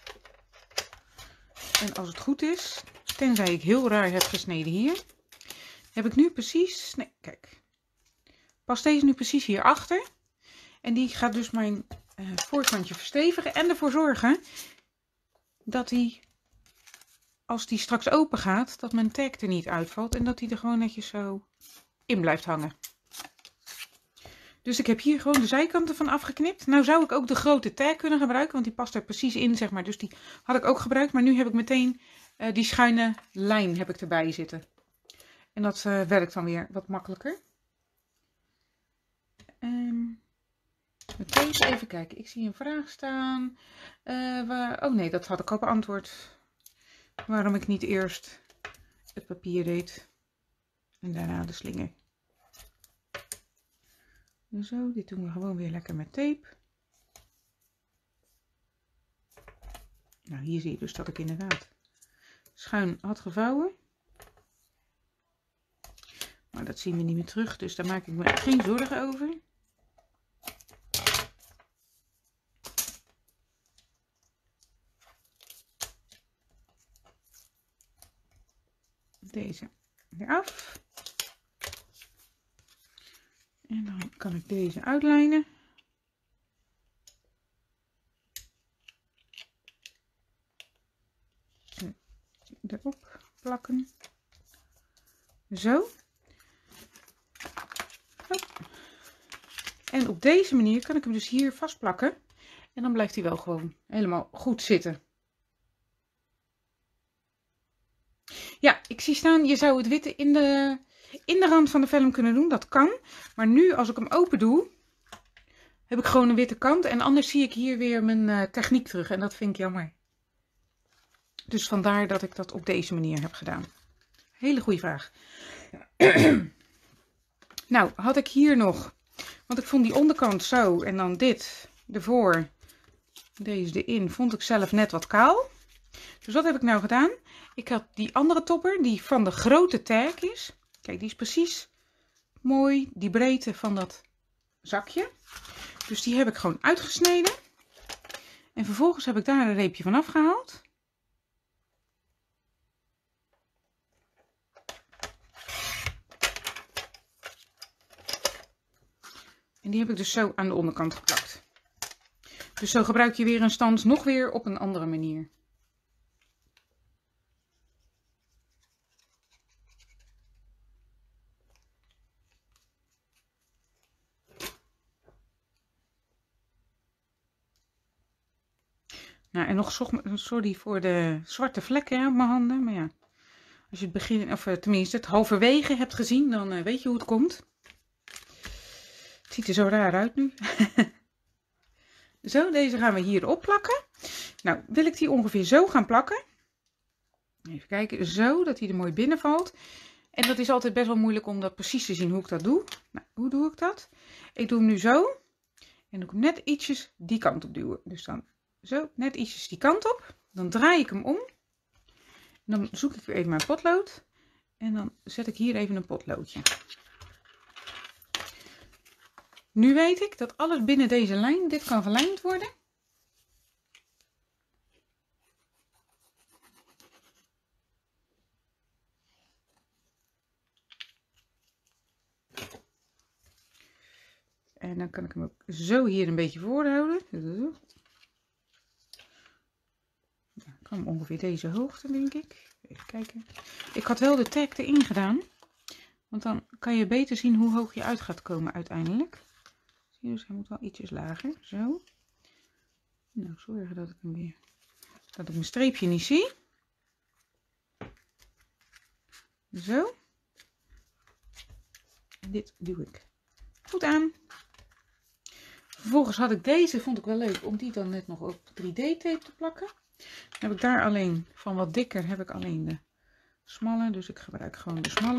En als het goed is, tenzij ik heel raar heb gesneden hier, heb ik nu precies, nee kijk, past deze nu precies hierachter. En die gaat dus mijn voorkantje verstevigen en ervoor zorgen dat hij, als die straks open gaat, dat mijn tag er niet uitvalt en dat hij er gewoon netjes zo in blijft hangen. Dus ik heb hier gewoon de zijkanten van afgeknipt. Nou zou ik ook de grote tag kunnen gebruiken, want die past er precies in, zeg maar. Dus die had ik ook gebruikt, maar nu heb ik meteen die schuine lijn heb ik erbij zitten. En dat werkt dan weer wat makkelijker. Met deze even kijken. Ik zie een vraag staan. Oh nee, dat had ik al beantwoord. Waarom ik niet eerst het papier deed en daarna de slinger. Zo, dit doen we gewoon weer lekker met tape. Nou, hier zie je dus dat ik inderdaad schuin had gevouwen. Maar dat zien we niet meer terug, dus daar maak ik me geen zorgen over. Deze eraf. En dan kan ik deze uitlijnen. En erop plakken. Zo. En op deze manier kan ik hem dus hier vastplakken. En dan blijft hij wel gewoon helemaal goed zitten. Ja, ik zie staan, je zou het witte in de rand van de vellum kunnen doen. Dat kan. Maar nu, als ik hem open doe, heb ik gewoon een witte kant. En anders zie ik hier weer mijn techniek terug. En dat vind ik jammer. Dus vandaar dat ik dat op deze manier heb gedaan. Hele goede vraag. Nou, had ik hier nog, want ik vond die onderkant zo en dan dit ervoor, deze erin, vond ik zelf net wat kaal. Dus wat heb ik nou gedaan? Ik had die andere topper, die van de grote tag is. Kijk, die is precies mooi, die breedte van dat zakje. Dus die heb ik gewoon uitgesneden. En vervolgens heb ik daar een reepje van afgehaald. En die heb ik dus zo aan de onderkant geplakt. Dus zo gebruik je weer een stand nog weer op een andere manier. Nou, en nog sorry voor de zwarte vlekken op mijn handen. Maar ja, als je het begin, of tenminste het halverwege hebt gezien, dan weet je hoe het komt. Het ziet er zo raar uit nu. Zo, deze gaan we hier opplakken. Nou, wil ik die ongeveer zo gaan plakken. Even kijken, zo, dat hij er mooi binnen valt. En dat is altijd best wel moeilijk om dat precies te zien hoe ik dat doe. Nou, hoe doe ik dat? Ik doe hem nu zo. En doe ik hem net ietsjes die kant op duwen. Dus dan zo, net ietsjes die kant op. Dan draai ik hem om. En dan zoek ik weer even mijn potlood. En dan zet ik hier even een potloodje. Nu weet ik dat alles binnen deze lijn, dit kan gelijmd worden. En dan kan ik hem ook zo hier een beetje voorhouden. Ik kan hem ongeveer deze hoogte, denk ik. Even kijken. Ik had wel de tag erin gedaan. Want dan kan je beter zien hoe hoog je uit gaat komen uiteindelijk. Zie je, dus hij moet wel ietsjes lager. Zo. Nou, zorgen dat ik hem weer... dat ik mijn streepje niet zie. Zo. En dit duw ik goed aan. Vervolgens had ik deze, vond ik wel leuk, om die dan net nog op 3D-tape te plakken. Dan heb ik daar alleen, van wat dikker, heb ik alleen de smalle. Dus ik gebruik gewoon de smalle.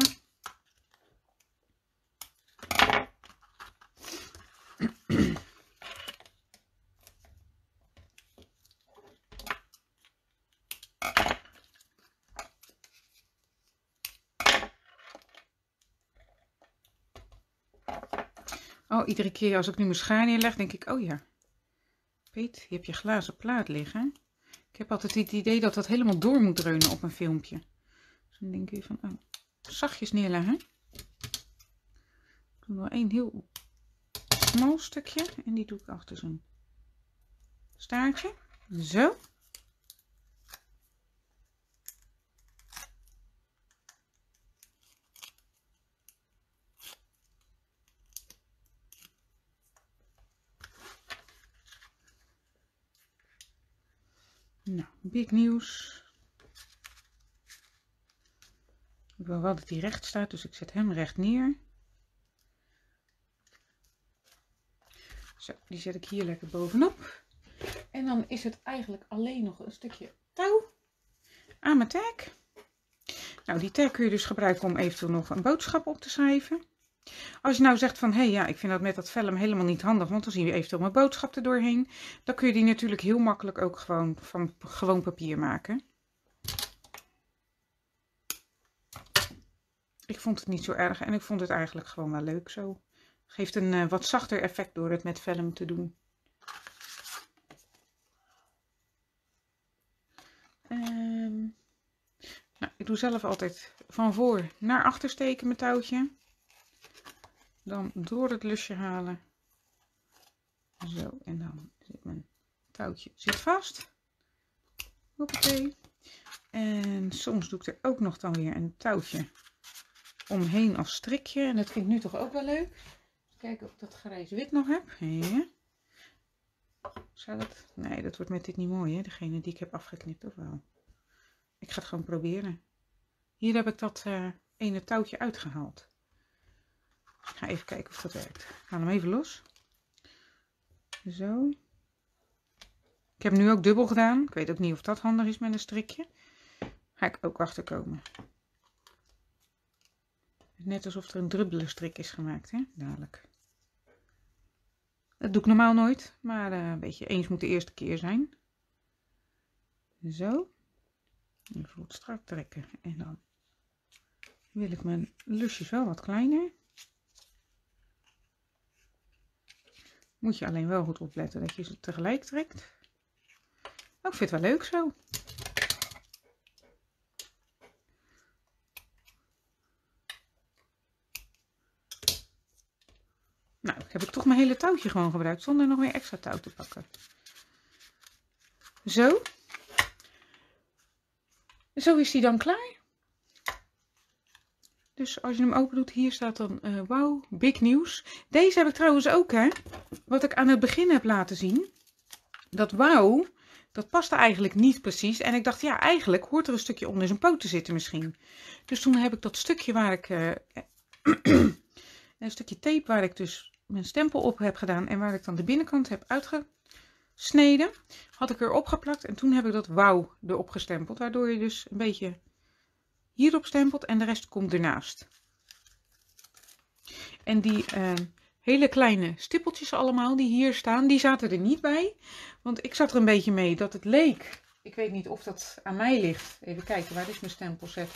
Oh, iedere keer als ik nu mijn schaar neerleg, denk ik, oh ja, Piet, hier heb je glazen plaat liggen. Ik heb altijd het idee dat dat helemaal door moet dreunen op een filmpje. Dus dan denk je van, oh, zachtjes neerleggen. Ik doe wel één heel smal stukje en die doe ik achter zo'n staartje. Zo. Nou, big nieuws. Ik wil wel dat hij recht staat, dus ik zet hem recht neer. Zo, die zet ik hier lekker bovenop. En dan is het eigenlijk alleen nog een stukje touw aan mijn tag. Nou, die tag kun je dus gebruiken om eventueel nog een boodschap op te schrijven. Als je nou zegt van, hé, ja, ik vind dat met dat vellum helemaal niet handig, want dan zien we eventueel mijn boodschap er doorheen. Dan kun je die natuurlijk heel makkelijk ook gewoon van gewoon papier maken. Ik vond het niet zo erg en ik vond het eigenlijk gewoon wel leuk zo. Geeft een wat zachter effect door het met vellum te doen. Nou, ik doe zelf altijd van voor naar achter steken mijn touwtje. Dan door het lusje halen. Zo, en dan zit mijn touwtje vast. Hoppakee. En soms doe ik er ook nog dan weer een touwtje omheen als strikje. En dat vind ik nu toch ook wel leuk. Even kijken of ik dat grijs-wit nog heb. Ja. Zou dat? Nee, dat wordt met dit niet mooi, hè? Degene die ik heb afgeknipt, of wel? Ik ga het gewoon proberen. Hier heb ik dat ene touwtje uitgehaald. Ik ga even kijken of dat werkt. Ik haal hem even los. Zo. Ik heb hem nu ook dubbel gedaan. Ik weet ook niet of dat handig is met een strikje. Ga ik ook achterkomen. Net alsof er een dubbele strik is gemaakt, hè? Dadelijk. Dat doe ik normaal nooit. Maar een beetje eens moet de eerste keer zijn. Zo. Even goed strak trekken. En dan wil ik mijn lusjes wel wat kleiner. Moet je alleen wel goed opletten dat je ze tegelijk trekt. Oh, ik vind het wel leuk zo. Nou, ik heb ik toch mijn hele touwtje gewoon gebruikt. Zonder nog meer extra touw te pakken. Zo. Zo is die dan klaar. Dus als je hem open doet, hier staat dan wauw, big nieuws. Deze heb ik trouwens ook, hè. Wat ik aan het begin heb laten zien. Dat wauw, dat paste eigenlijk niet precies. En ik dacht, ja, eigenlijk hoort er een stukje onder zijn poot te zitten misschien. Dus toen heb ik dat stukje waar ik... een stukje tape waar ik dus mijn stempel op heb gedaan. En waar ik dan de binnenkant heb uitgesneden. Had ik erop geplakt. En toen heb ik dat wauw erop gestempeld. Waardoor je dus een beetje... hierop stempelt en de rest komt ernaast. En die hele kleine stippeltjes allemaal die hier staan, die zaten er niet bij. Want ik zat er een beetje mee dat het leek. Ik weet niet of dat aan mij ligt. Even kijken, waar is mijn stempelset?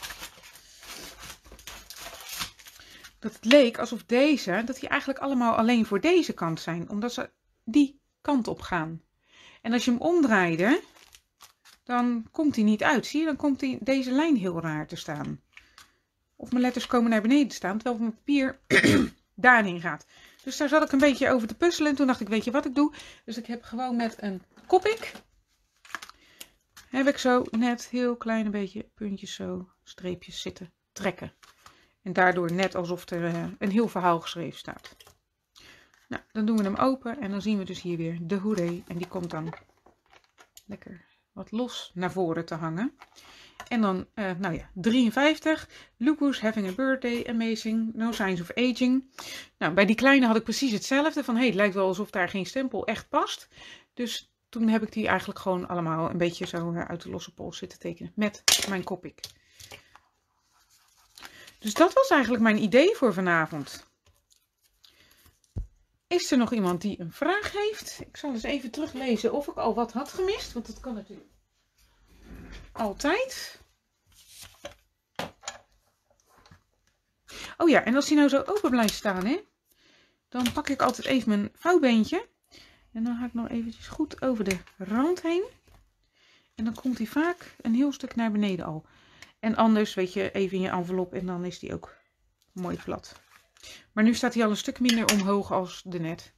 Dat het leek alsof deze, dat die eigenlijk allemaal alleen voor deze kant zijn. Omdat ze die kant op gaan. En als je hem omdraaide... dan komt hij niet uit. Zie je, dan komt deze lijn heel raar te staan. Of mijn letters komen naar beneden te staan, terwijl mijn papier daarin gaat. Dus daar zat ik een beetje over te puzzelen. En toen dacht ik, weet je wat ik doe? Dus ik heb gewoon met een Copic, heb ik zo net heel klein een beetje puntjes zo, streepjes zitten trekken. En daardoor net alsof er een heel verhaal geschreven staat. Nou, dan doen we hem open en dan zien we dus hier weer de hoeree. En die komt dan lekker wat los naar voren te hangen. En dan, nou ja, 53. Look who's having a birthday, amazing, no signs of aging. Nou, bij die kleine had ik precies hetzelfde. Van, het lijkt wel alsof daar geen stempel echt past. Dus toen heb ik die eigenlijk gewoon allemaal een beetje zo uit de losse pols zitten tekenen. Met mijn Copic. Dus dat was eigenlijk mijn idee voor vanavond. Is er nog iemand die een vraag heeft? Ik zal eens even teruglezen of ik al wat had gemist. Want dat kan natuurlijk altijd. Oh ja, en als die nou zo open blijft staan, hè, dan pak ik altijd even mijn vouwbeentje. En dan ga ik nog eventjes goed over de rand heen. En dan komt hij vaak een heel stuk naar beneden al. En anders, weet je, even in je envelop en dan is die ook mooi plat. Maar nu staat hij al een stuk minder omhoog als de net.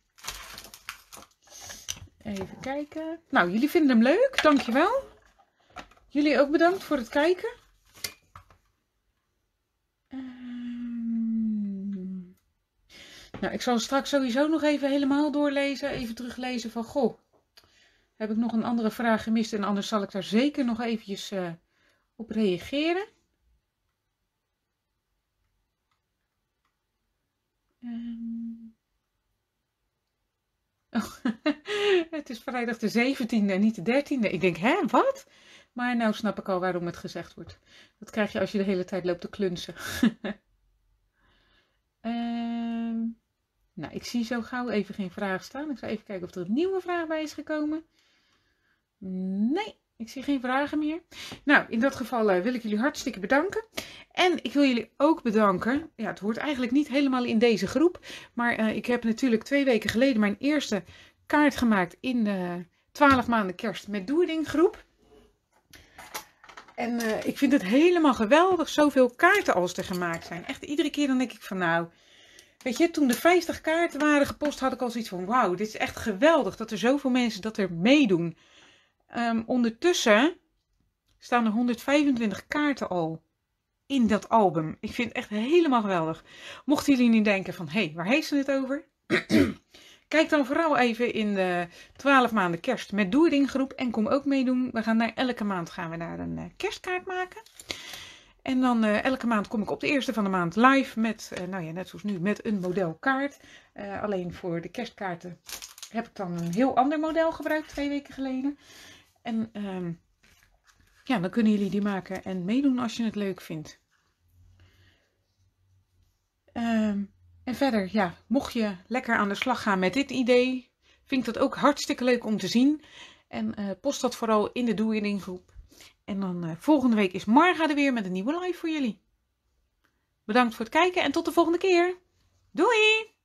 Even kijken. Nou, jullie vinden hem leuk. Dankjewel. Jullie ook bedankt voor het kijken. Nou, ik zal straks sowieso nog even helemaal doorlezen. Even teruglezen van, goh, heb ik nog een andere vraag gemist? En anders zal ik daar zeker nog eventjes op reageren. Oh, het is vrijdag de 17e en niet de 13e. Ik denk, hè, wat? Maar nou snap ik al waarom het gezegd wordt. Dat krijg je als je de hele tijd loopt te klunsen. Nou, ik zie zo gauw even geen vraag staan. Ik zal even kijken of er een nieuwe vraag bij is gekomen. Nee, ik zie geen vragen meer. Nou, in dat geval wil ik jullie hartstikke bedanken. En ik wil jullie ook bedanken. Ja, het hoort eigenlijk niet helemaal in deze groep. Maar ik heb natuurlijk 2 weken geleden mijn eerste kaart gemaakt in de 12 maanden kerst met Doerding groep. En ik vind het helemaal geweldig zoveel kaarten als er gemaakt zijn. Echt iedere keer dan denk ik van nou... Weet je, toen de 50 kaarten waren gepost had ik al zoiets van wauw, dit is echt geweldig dat er zoveel mensen dat er meedoen. Ondertussen staan er 125 kaarten al in dat album. Ik vind het echt helemaal geweldig. Mochten jullie nu denken van, hé, waar heeft ze het over? Kijk dan vooral even in de 12 maanden kerst met Doerding groep en kom ook meedoen. We gaan elke maand gaan we daar een kerstkaart maken. En dan elke maand kom ik op de eerste van de maand live met, nou ja, net zoals nu, met een modelkaart. Alleen voor de kerstkaarten heb ik dan een heel ander model gebruikt 2 weken geleden. En ja, dan kunnen jullie die maken en meedoen als je het leuk vindt. En verder, ja, mocht je lekker aan de slag gaan met dit idee, vind ik dat ook hartstikke leuk om te zien. En post dat vooral in de Doerding groep. En dan volgende week is Marga er weer met een nieuwe live voor jullie. Bedankt voor het kijken en tot de volgende keer. Doei!